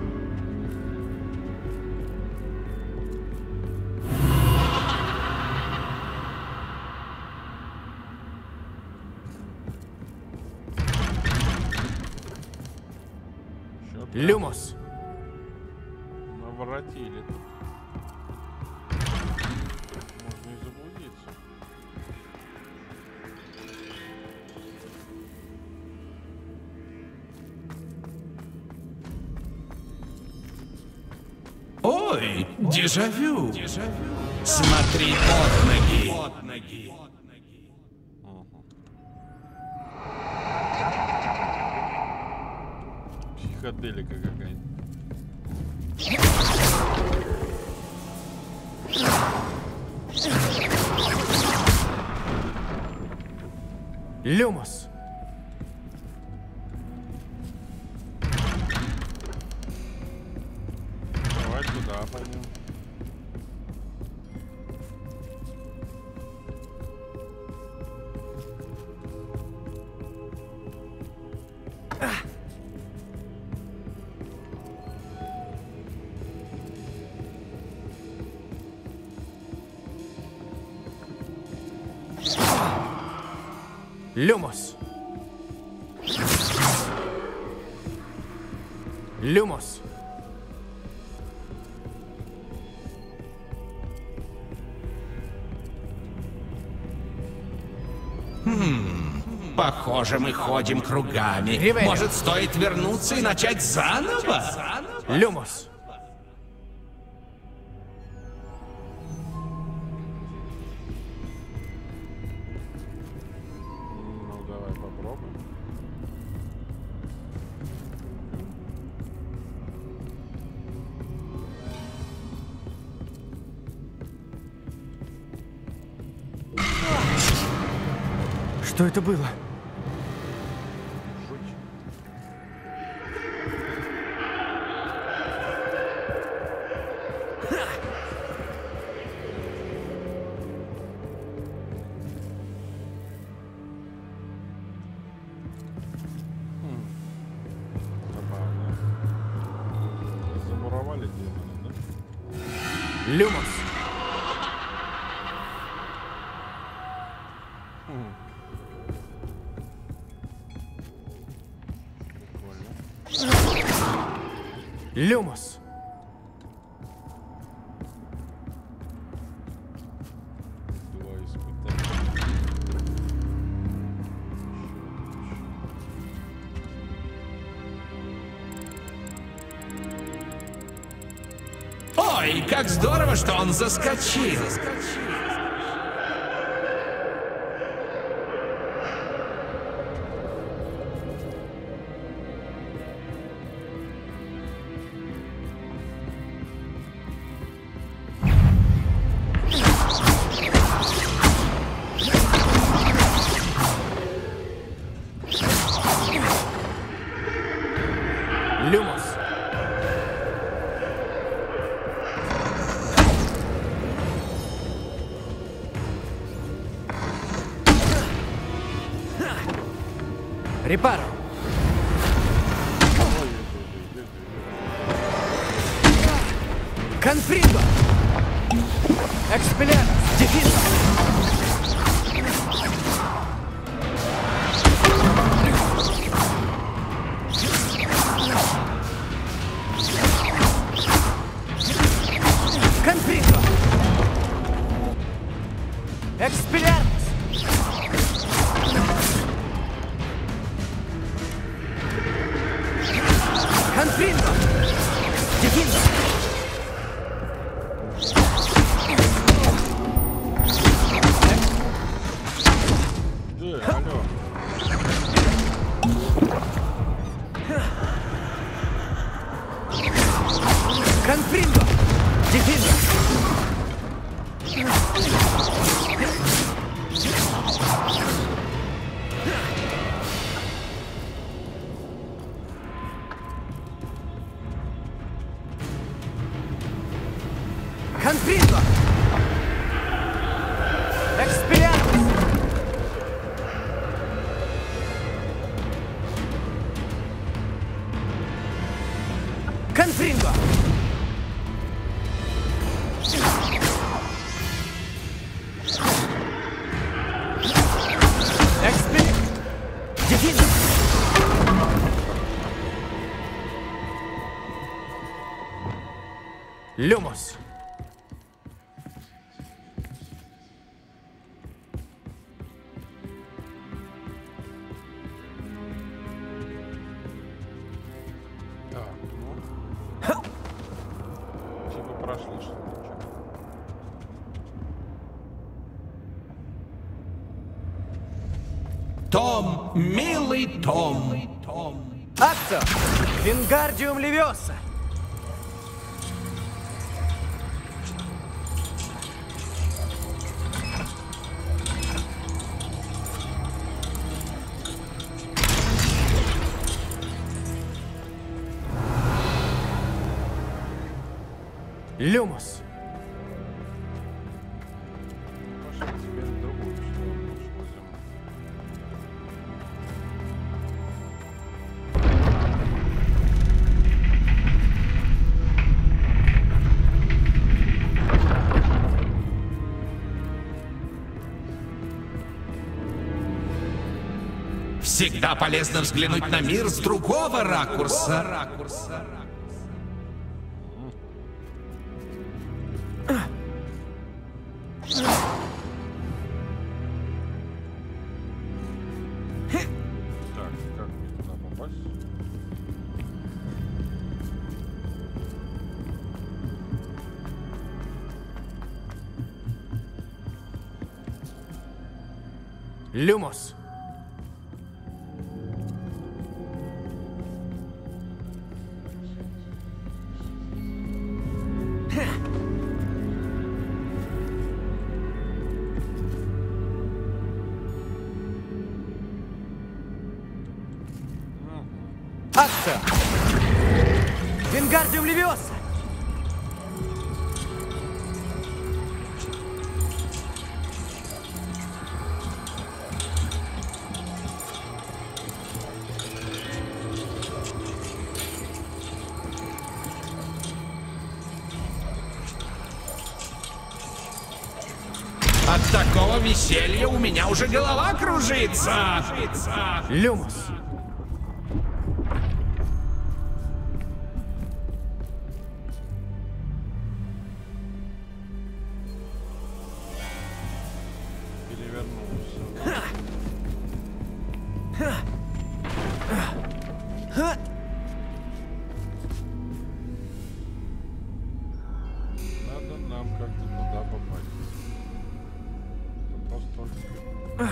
Люмос! Наворотили тут. Можно и заблудиться. Ой, дежавю. Смотри под ноги. Под ноги. Психоделика какая-то. Люмос! Давай туда пойдем. Люмос! Люмос! Хм, похоже, мы ходим кругами. Ревелио. Может, стоит вернуться и начать заново? Люмос! Ну, давай попробуем. Что это было? Люмос. Люмос. Два испытания. Ой, как здорово, что он заскочил. Люмос. Репаро. Конфридо. Экспеллер. Дефинто. Конфридо. Экспеллер. Конфридо. Дефинто. Да, алло. Конфридо. Дефинто. Конфридо. Экспеллиармус. Конфридо. Экспелли... Дефинто. Люмос. Так, ну. Типа прошли что-то. Том, милый Том. Акцо! Вингардиум Левиоса! Люмос. Пошли теперь в другую сторону. Возьмем. Всегда полезно взглянуть на мир с другого ракурса. Так, как мне туда попасть? Люмос. Акция! Вингардиум Левиоса! такого веселья у меня уже голова кружится. Люмус. Надо нам как-то туда попасть. Вопрос только...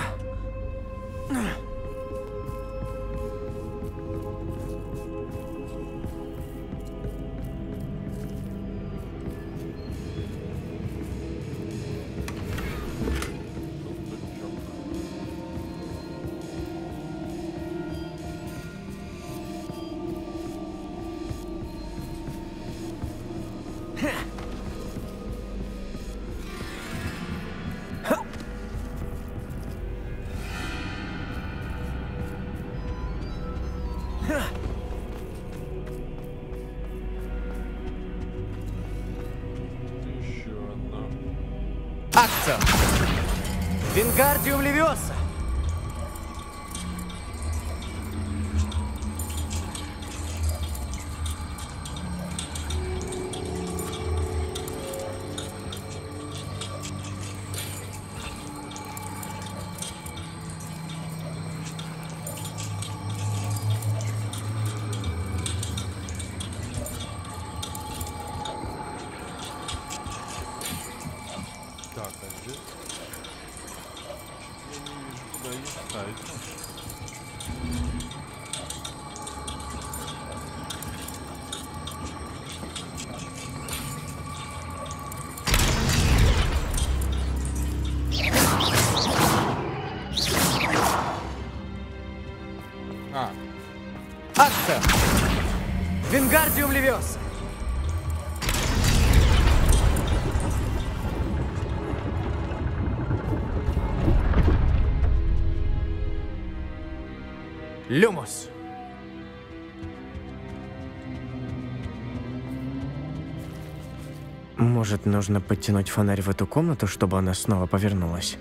Еще одна. Акция! Вингардиум Левиоса! Так, а здесь... Я не вижу, куда ее ставить. А, Акция! Вингардиум Левиоса! Люмус. Может, нужно подтянуть фонарь в эту комнату, чтобы она снова повернулась?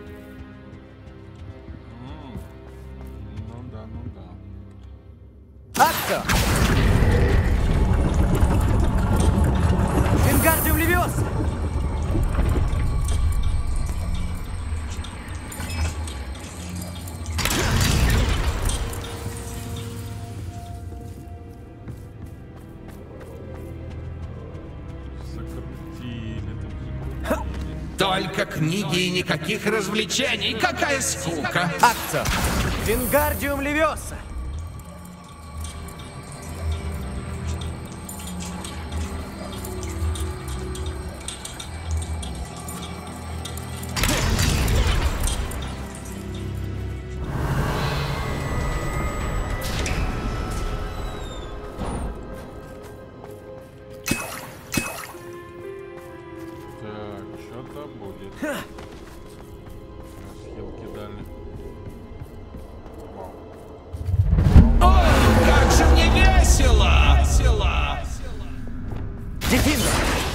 ну да, ну да. Акция! Вингардиум Левиоса! Только книги и никаких развлечений. Какая скука. Акция! Вингардиум Левиоса! Так, что-то будет. Сейчас хилки дали. Вау. О, как же мне весело! Весело! Дефиндер!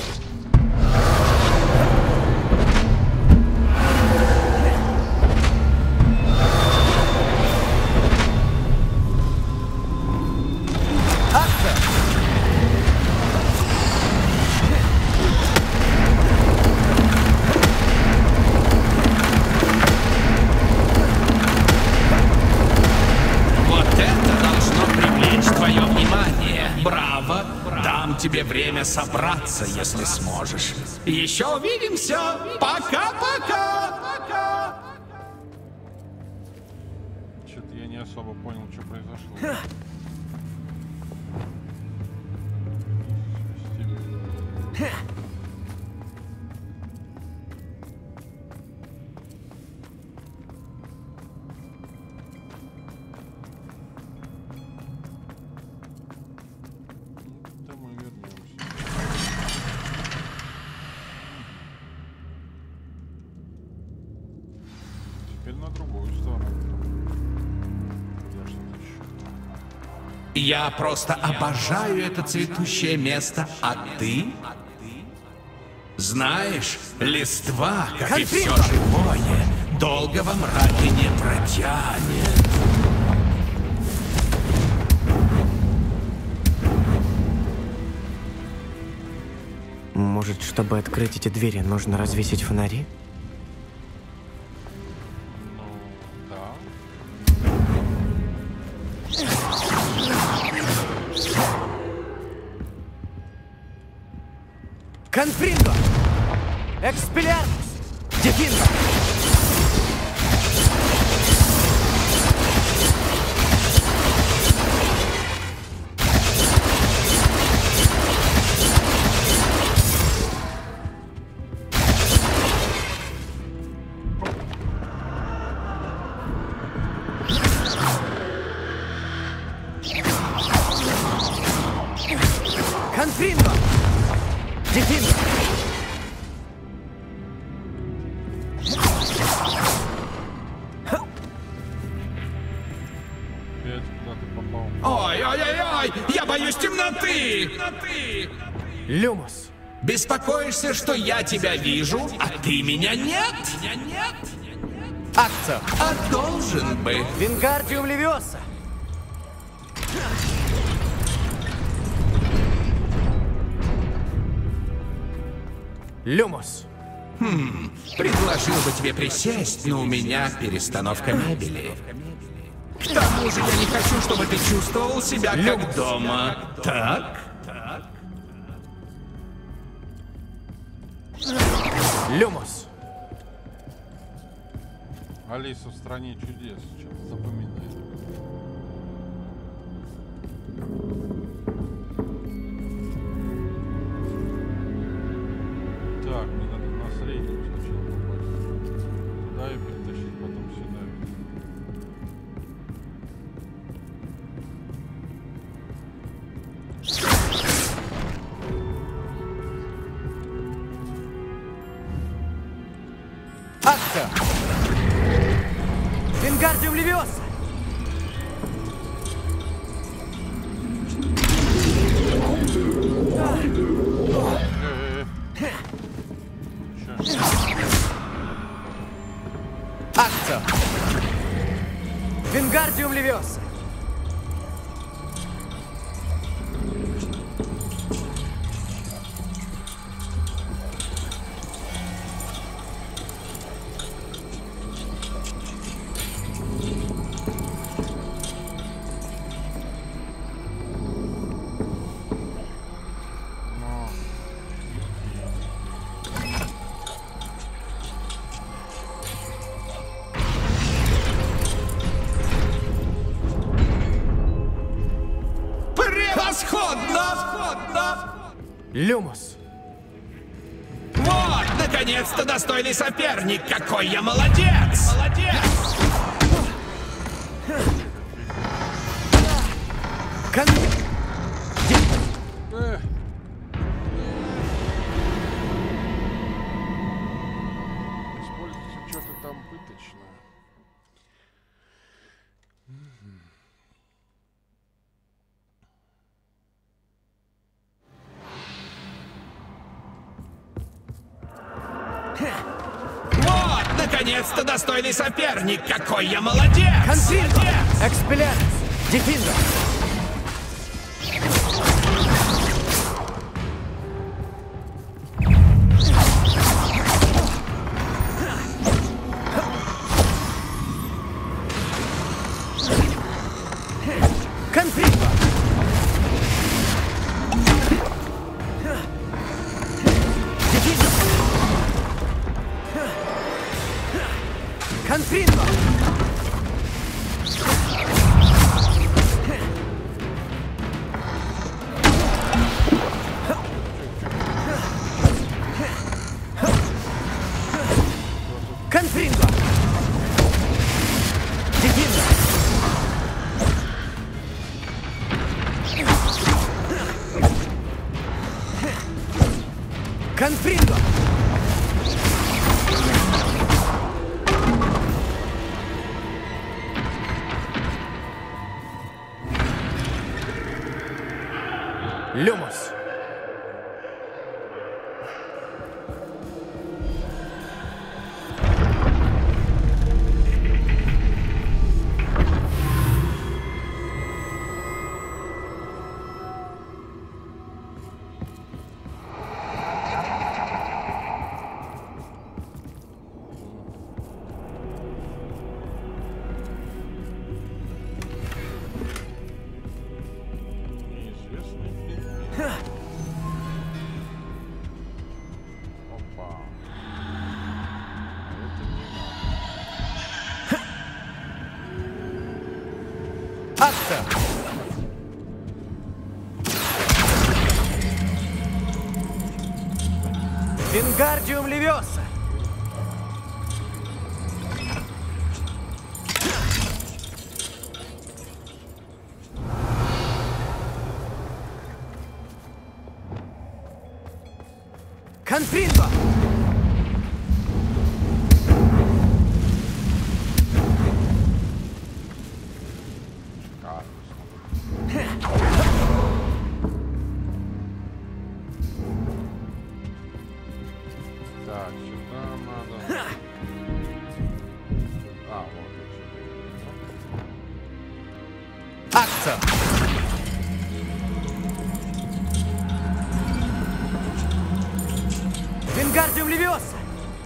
Вот это должно привлечь твое внимание. Браво! Дам тебе время собраться, если сможешь. Еще увидимся! Пока-пока! Что-то я не особо понял, что произошло. Да мы вернемся. Теперь на другую сторону. Я что-то еще. Я просто обожаю это цветущее место, а ты? Знаешь, листва, как и все живое, долго во мраке не протянет. Может, чтобы открыть эти двери, нужно развесить фонари? Конфринго! Экспеллиармус! Дефинго! Конфринго! Дефинго! Ой-ой-ой-ой! Я боюсь темноты! Люмус! Беспокоишься, что я тебя вижу, а ты меня нет? Акция! А должен бы. Вингардиум Левиоса! Люмус! Хм, предложил бы тебе присесть, но у меня перестановка мебели. К тому же я не хочу, чтобы ты чувствовал себя как дома. Так? Люмус! Алиса в стране чудес. Что-то запоминает. Так, мне надо на среднюю сначала попасть. Туда и перетащить, потом сюда. Акция! Вингардиум Левиоса! Акция! Вингардиум Левиоса! Люмус! Вот, наконец-то достойный соперник! Какой я молодец! Молодец! Кон... Эх. Используйте что-то там пыточное. Вот, наконец-то достойный соперник! Какой я молодец! Конфринго! Экспеллиармус! Дефинго! Конфринго! Дефинго! Конфринго! Конфринго! Дефинго! Конфринго! Люмус! Акция! Вингардиум Левиоса! Конфринго! Так, сюда надо. А, вот. Акция! Вингардиум Левиоса!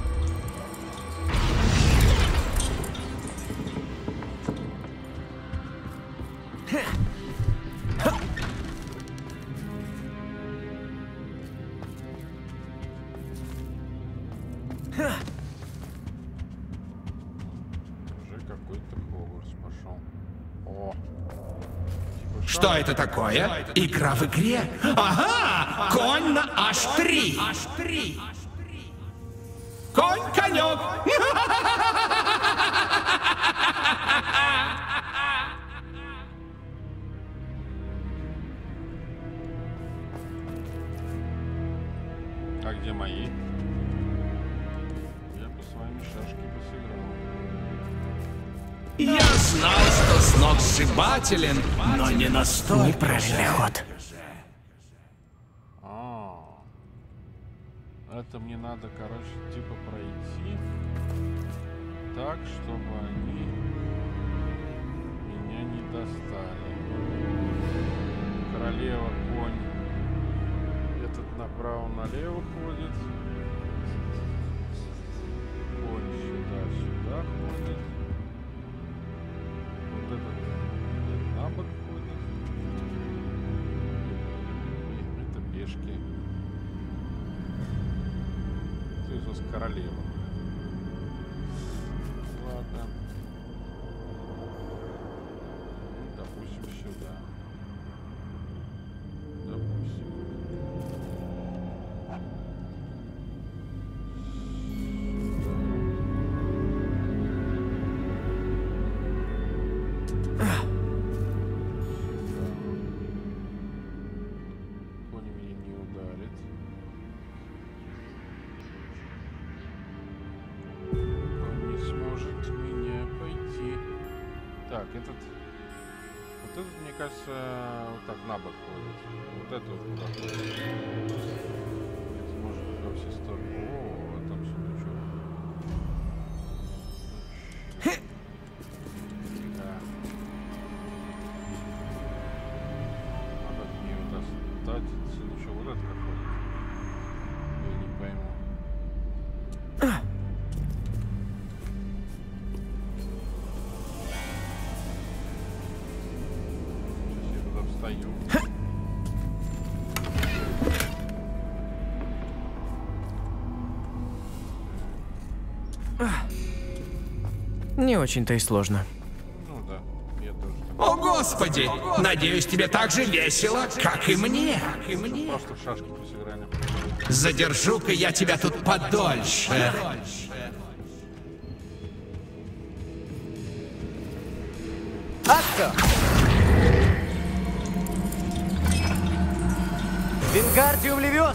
Уже какой-то Хогвартс пошел. О. Что это такое? Игра в игре? Ага! Конь на аш три! Конь-конек! А где мои? Я бы с вами шашки бы сыграл. Я знал, что сногсшибателен, но не настолько. Неправильный ход. А, это мне надо, короче, типа пройти так, чтобы они меня не достали. Королева, конь. Этот направо-налево ходит. Конь сюда-сюда ходит. Вот этот на бок ходит. Это пешки. Тут у нас королева. Ладно. Допустим, сюда. Допустим. Так, этот... Вот этот, мне кажется, вот так на бок ходит. Вот это вот куда ходит. Это может во все стороны. О, там сундучок. Да. А как мне вот достать этот сундучок? Вот это как ходит? Я не пойму. Встаю. Не очень-то и сложно. Ну да, я тоже. О, Господи! Надеюсь, тебе так же весело, как и мне. Как и мне. Просто в шашки посыграли. Задержу-ка я тебя тут подольше. Акция! Вингардиум Левиос!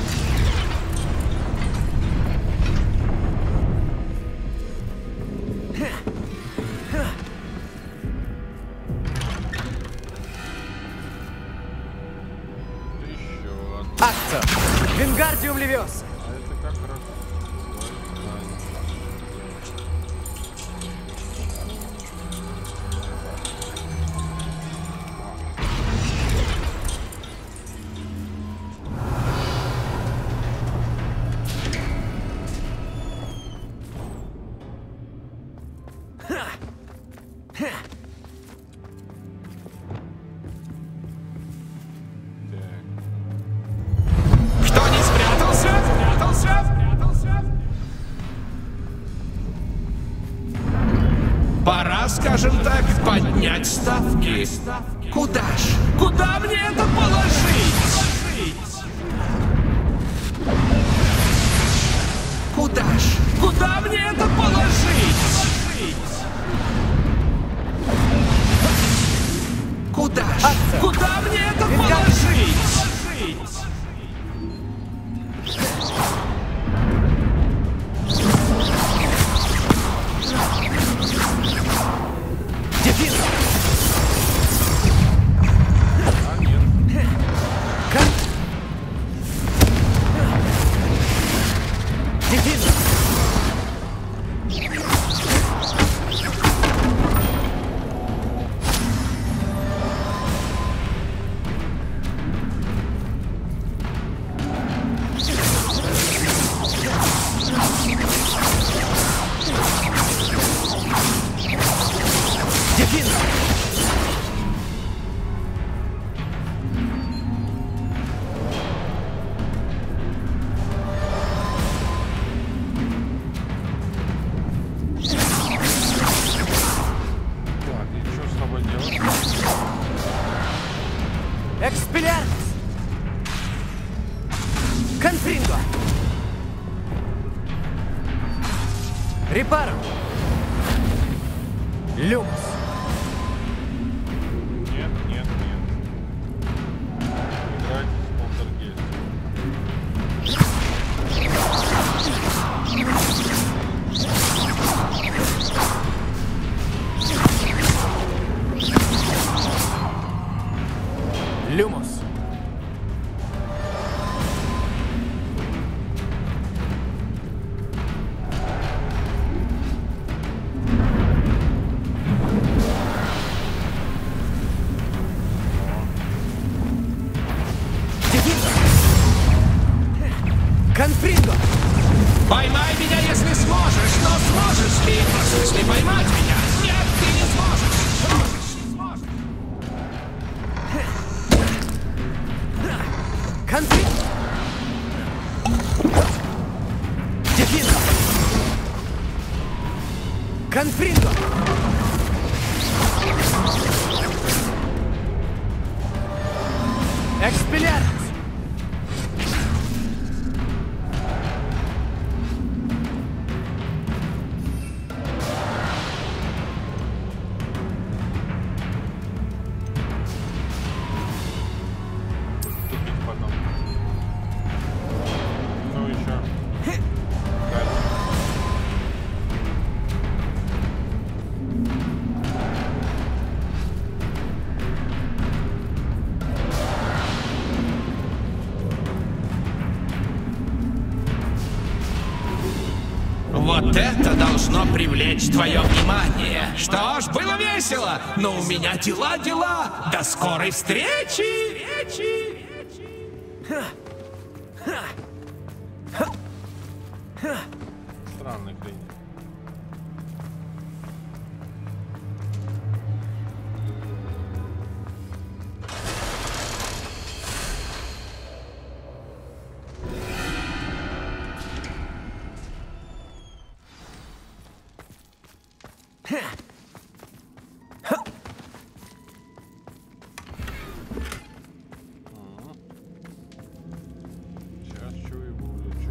Акция! Вингардиум Левиос! А это как раз... Кто не спрятался? Спрятался? Спрятался? Пора, скажем так, поднять ставки. Куда ж? Куда мне это положить? Куда ж? Куда мне это положить? Куда ж? Куда мне это положить? Репаро! Люмус! Нет, нет, нет. Играть с полтергейстом. Люмус! Конфринго! Поймай меня, если сможешь, но сможешь ли? В смысле, поймать меня? Нет, ты не сможешь! Конфринго! Дефинго! Конфринго! Экспеллярус! Вот это должно привлечь твое внимание. Что ж, было весело, но у меня дела, дела. До скорой встречи! Странный хрень. Сейчас что и будет, что.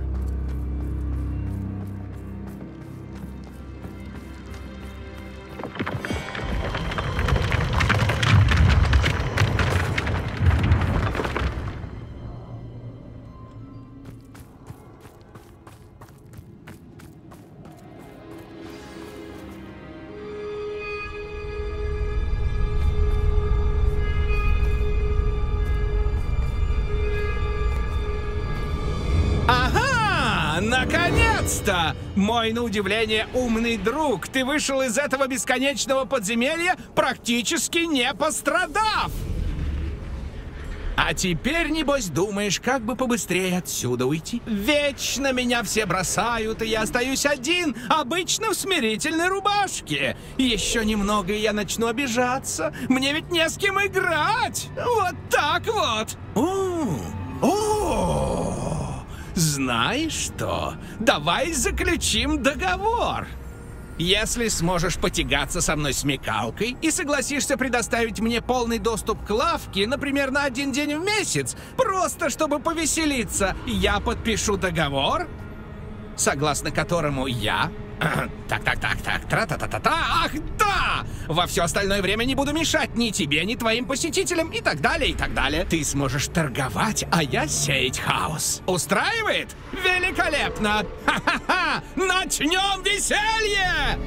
Ага! Наконец-то! Мой, на удивление, умный друг, ты вышел из этого бесконечного подземелья, практически не пострадав! А теперь, небось, думаешь, как бы побыстрее отсюда уйти? Вечно меня все бросают, и я остаюсь один, обычно в смирительной рубашке. Еще немного, и я начну обижаться. Мне ведь не с кем играть. Вот так вот. О, о, знаешь что? Давай заключим договор. Если сможешь потягаться со мной смекалкой и согласишься предоставить мне полный доступ к лавке, например, на один день в месяц, просто чтобы повеселиться, я подпишу договор, согласно которому я... Так, так, так, так, тра-та-та-та-та, ах, да! Во все остальное время не буду мешать ни тебе, ни твоим посетителям и так далее, и так далее. Ты сможешь торговать, а я сеять хаос. Устраивает? Великолепно! Ха-ха-ха! Начнем веселье!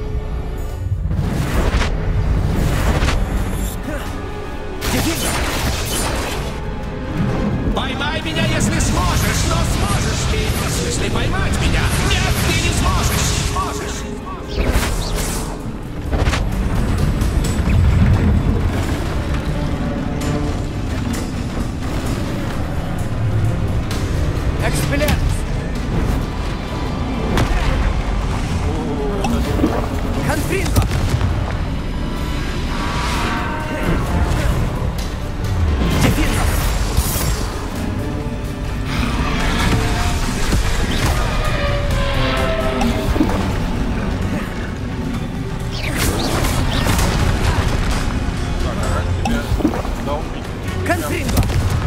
Поймай меня, если сможешь, но сможешь ли? В смысле, поймать меня? Нет, ты не сможешь! Сможешь! Экспеллиармус! Конфринго! Дефинго! Конфринго!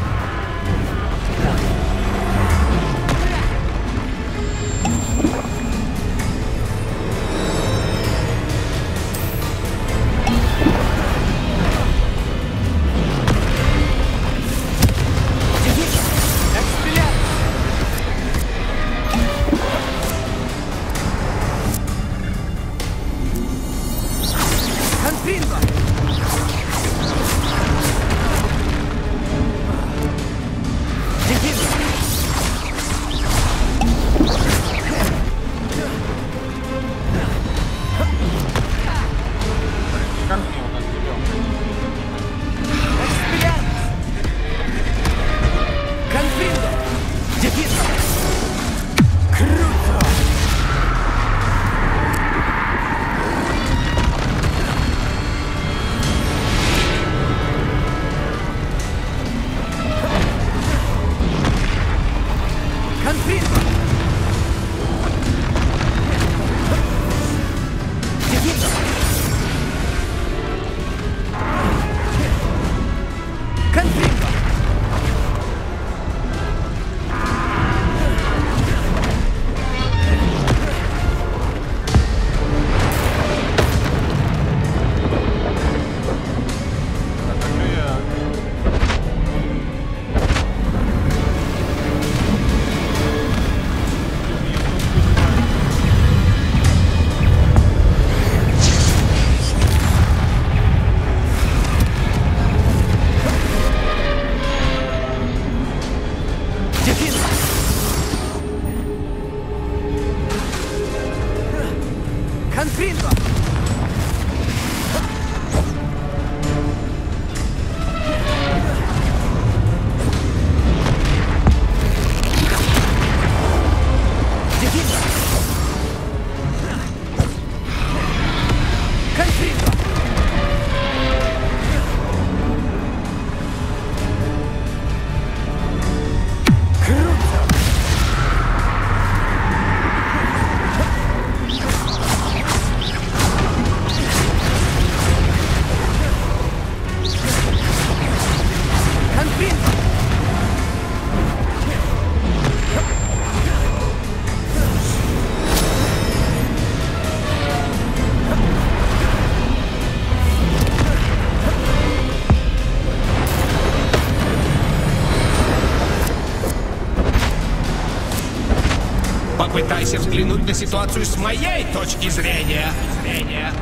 Попытайся взглянуть на ситуацию с моей точки зрения. Зрения.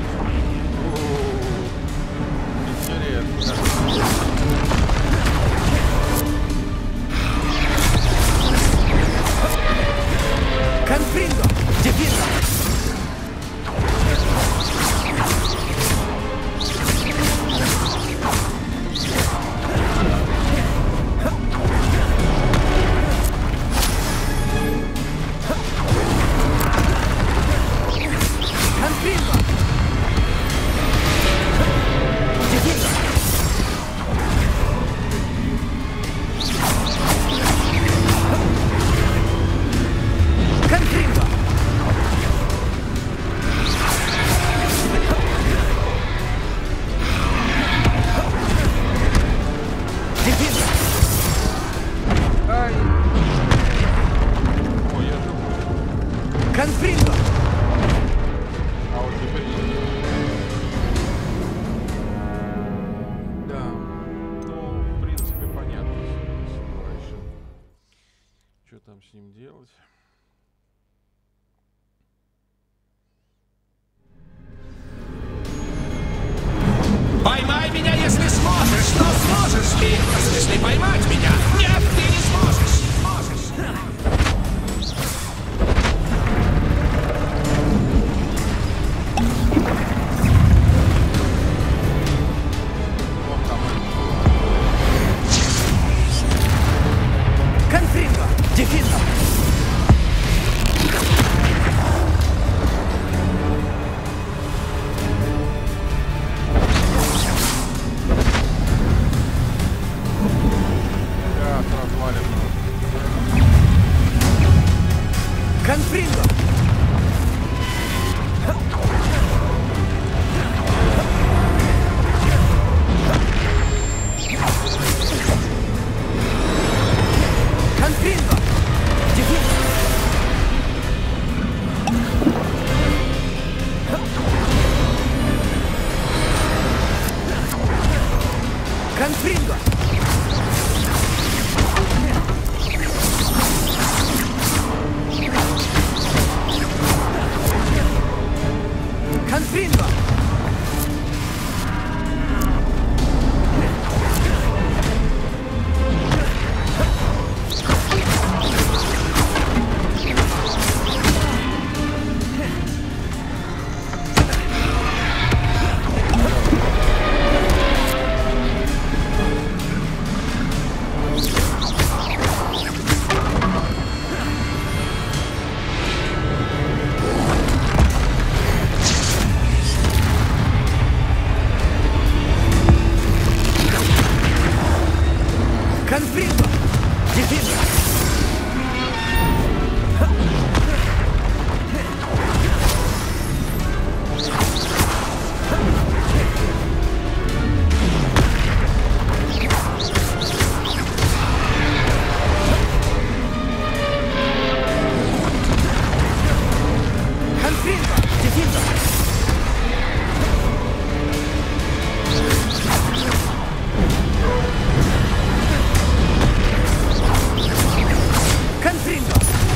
Конфринго! Дефинго! Конфринго! не делать. Поймай меня, если сможешь, но сможешь ли? В смысле, поймать меня? Нет, ты не сможешь. Сможешь. Конфринго! Дефинго! Конфринго! Конфринго! Дефинго! Конфринго! Конфринго! Конфринго! Дефинго! Конфринго! Дефинго! Конфринго!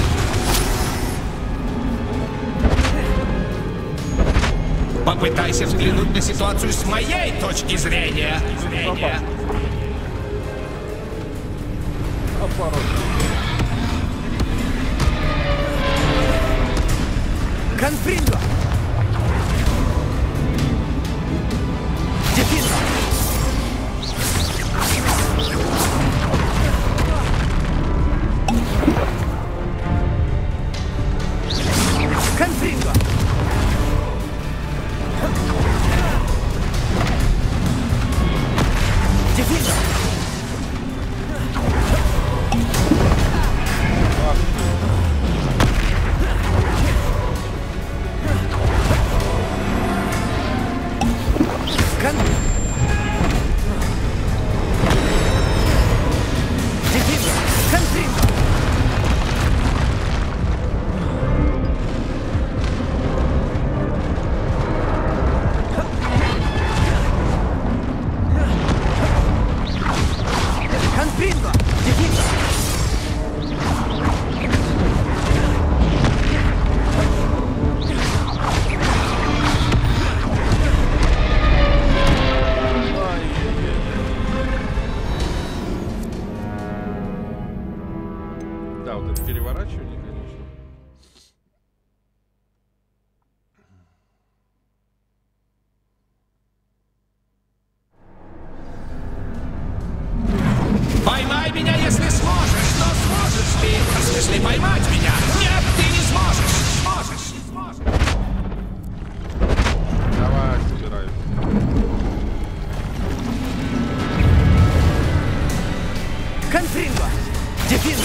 Попытайся взглянуть на ситуацию с моей точки зрения. Зрения. Конфринго! Дефинго! Конфринго! Дефинго! Кон... Дефинго! Конфринго! Конфринго! Дефинго! Да, вот это переворачивание, конечно. Поймай меня, если сможешь, но сможешь ли? В смысле, поймать меня? Нет, ты не сможешь. Сможешь. Не сможешь. Давай, собирай. Конфринго! Дефинго!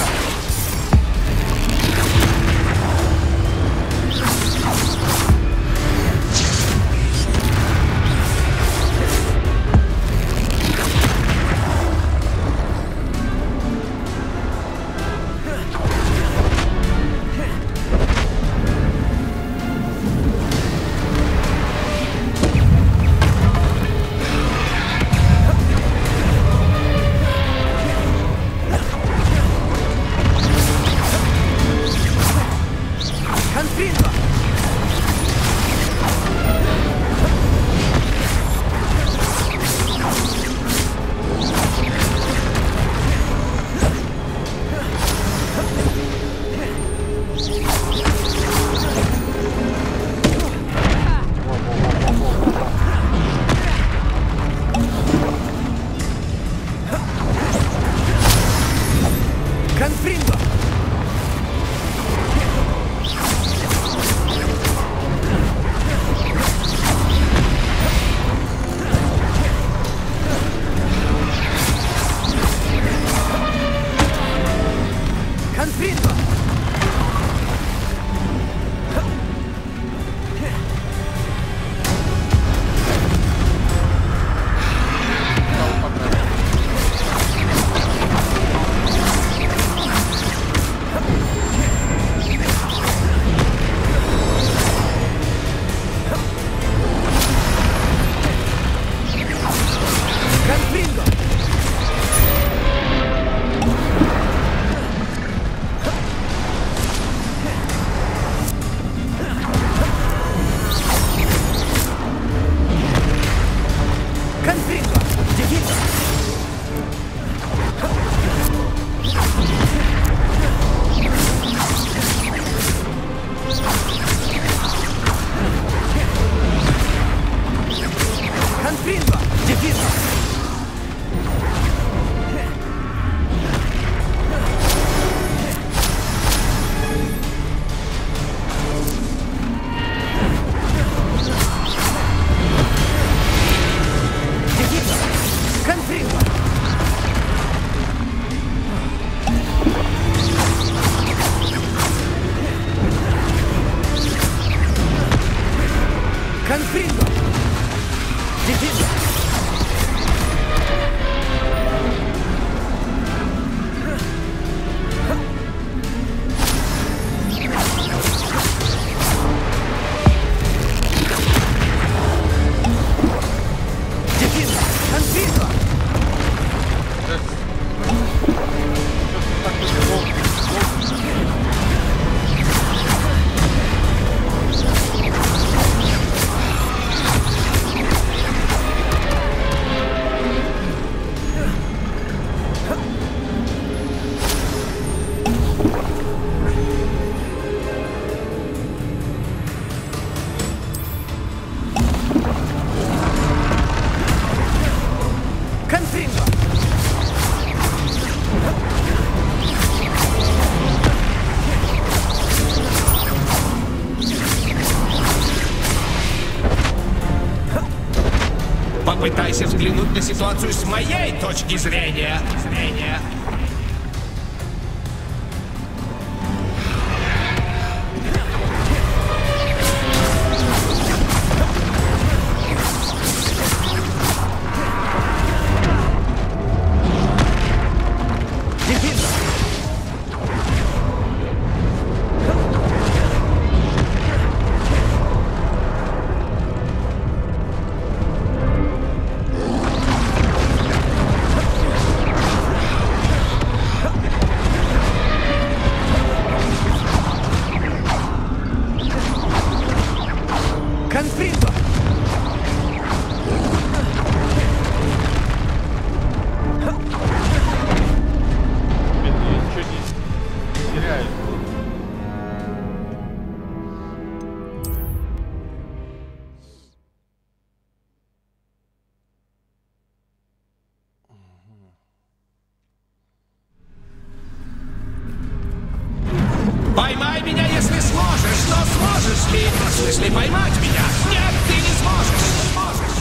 Попытайся взглянуть на ситуацию с моей точки зрения. Зрения. Поймай меня, если сможешь, но сможешь ли? В смысле, поймать меня? Нет, ты не сможешь, не сможешь.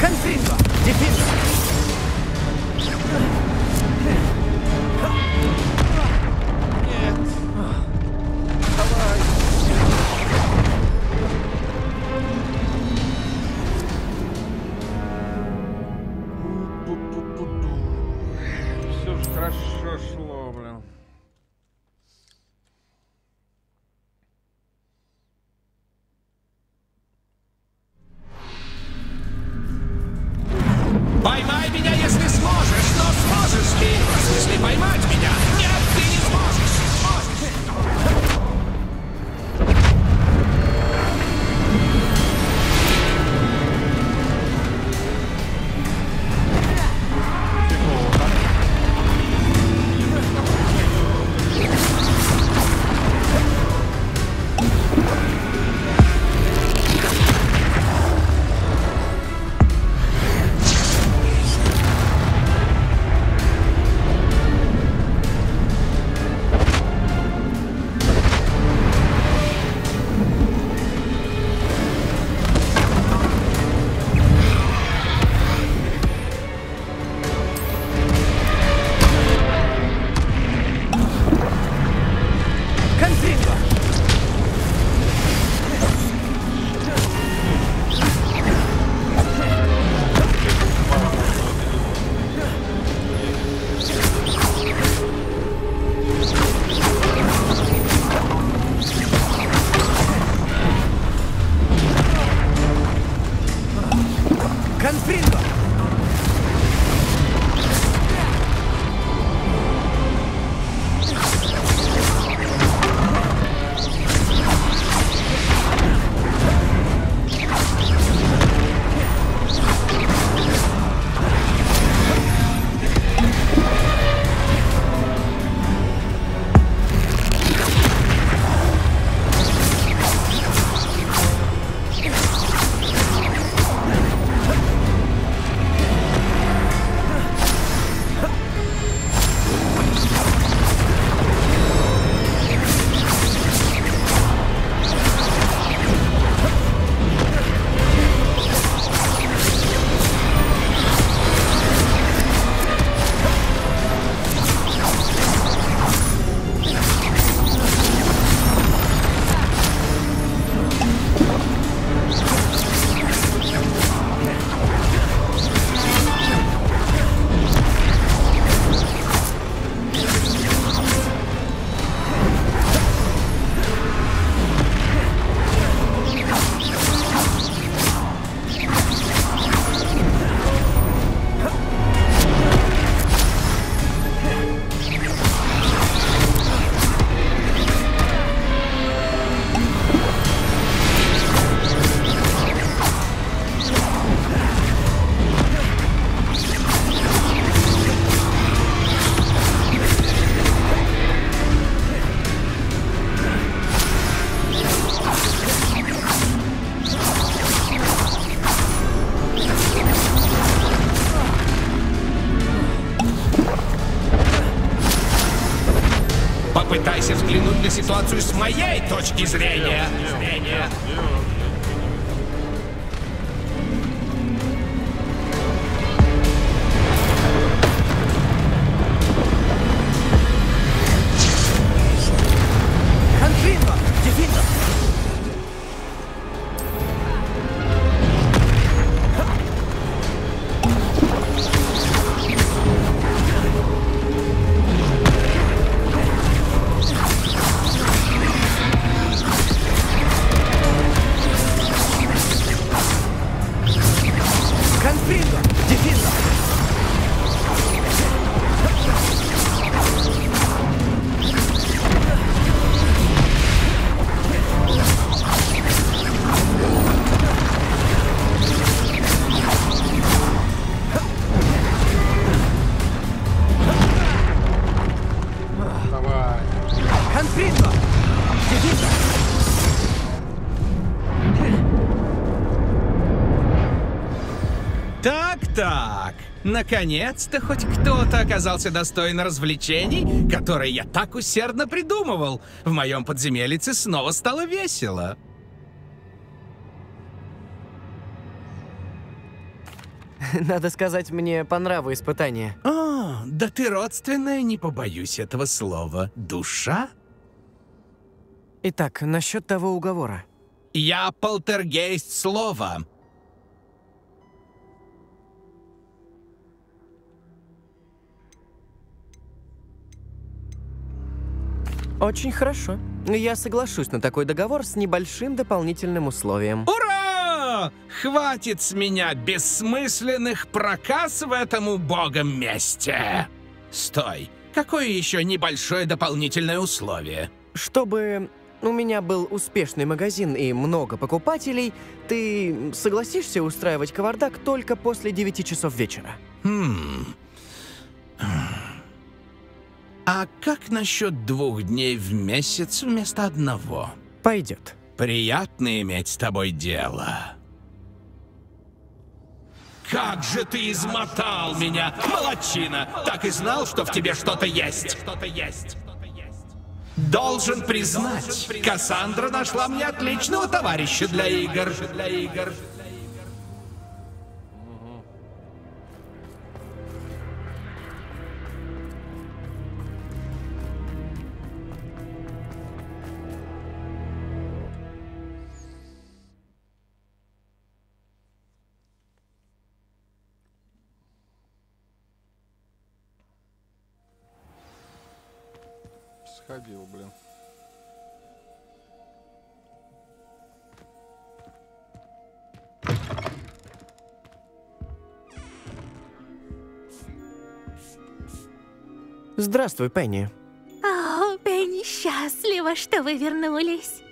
Конфринго! Дефинго! Нет. Давай. Все же хорошо шло, блин. Поймай меня, если сможешь, но сможешь ли? В смысле, поймать меня? Нет, ты не сможешь. Сможешь. Попытайся взглянуть на ситуацию с моей точки зрения. зрения. Конфринго! Дефинго! Так, наконец-то хоть кто-то оказался достоин развлечений, которые я так усердно придумывал. В моем подземельице снова стало весело. Надо сказать, мне по нраву испытание. О, да ты родственная, не побоюсь этого слова. Душа? Итак, насчет того уговора. Я полтергейст слова. Очень хорошо. Я соглашусь на такой договор с небольшим дополнительным условием. Ура! Хватит с меня бессмысленных проказ в этом убогом месте. Стой, какое еще небольшое дополнительное условие? Чтобы у меня был успешный магазин и много покупателей, ты согласишься устраивать кавардак только после девяти часов вечера? Хм... А как насчет двух дней в месяц вместо одного? Пойдет. Приятно иметь с тобой дело. Как же ты измотал меня, молодчина! Так и знал, что в тебе что-то есть. Должен признать, Кассандра нашла мне отличного товарища для игр. Для игр. Сходил, блин. Здравствуй, Пенни. О, Пенни, счастлива, что вы вернулись.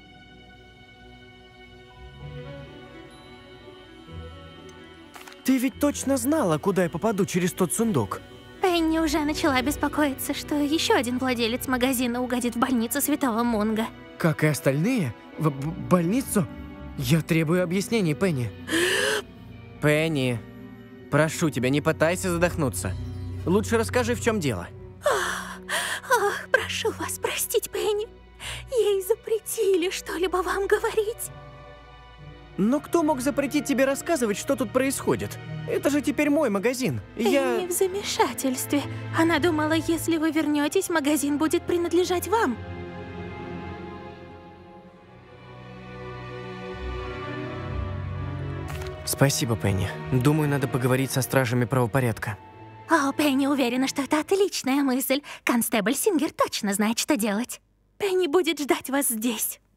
Ты ведь точно знала, куда я попаду через тот сундук? Пенни уже начала беспокоиться, что еще один владелец магазина угодит в больницу Святого Мунга. Как и остальные? В б- больницу? Я требую объяснений, Пенни. Пенни, прошу тебя, не пытайся задохнуться. Лучше расскажи, в чем дело. Ах, прошу вас простить, Пенни. Ей запретили что-либо вам говорить. Но кто мог запретить тебе рассказывать, что тут происходит? Это же теперь мой магазин. Пенни Я... в замешательстве. Она думала, если вы вернетесь, магазин будет принадлежать вам. Спасибо, Пенни. Думаю, надо поговорить со стражами правопорядка. О, Пенни уверена, что это отличная мысль. Констебль Сингер точно знает, что делать. Пенни будет ждать вас здесь.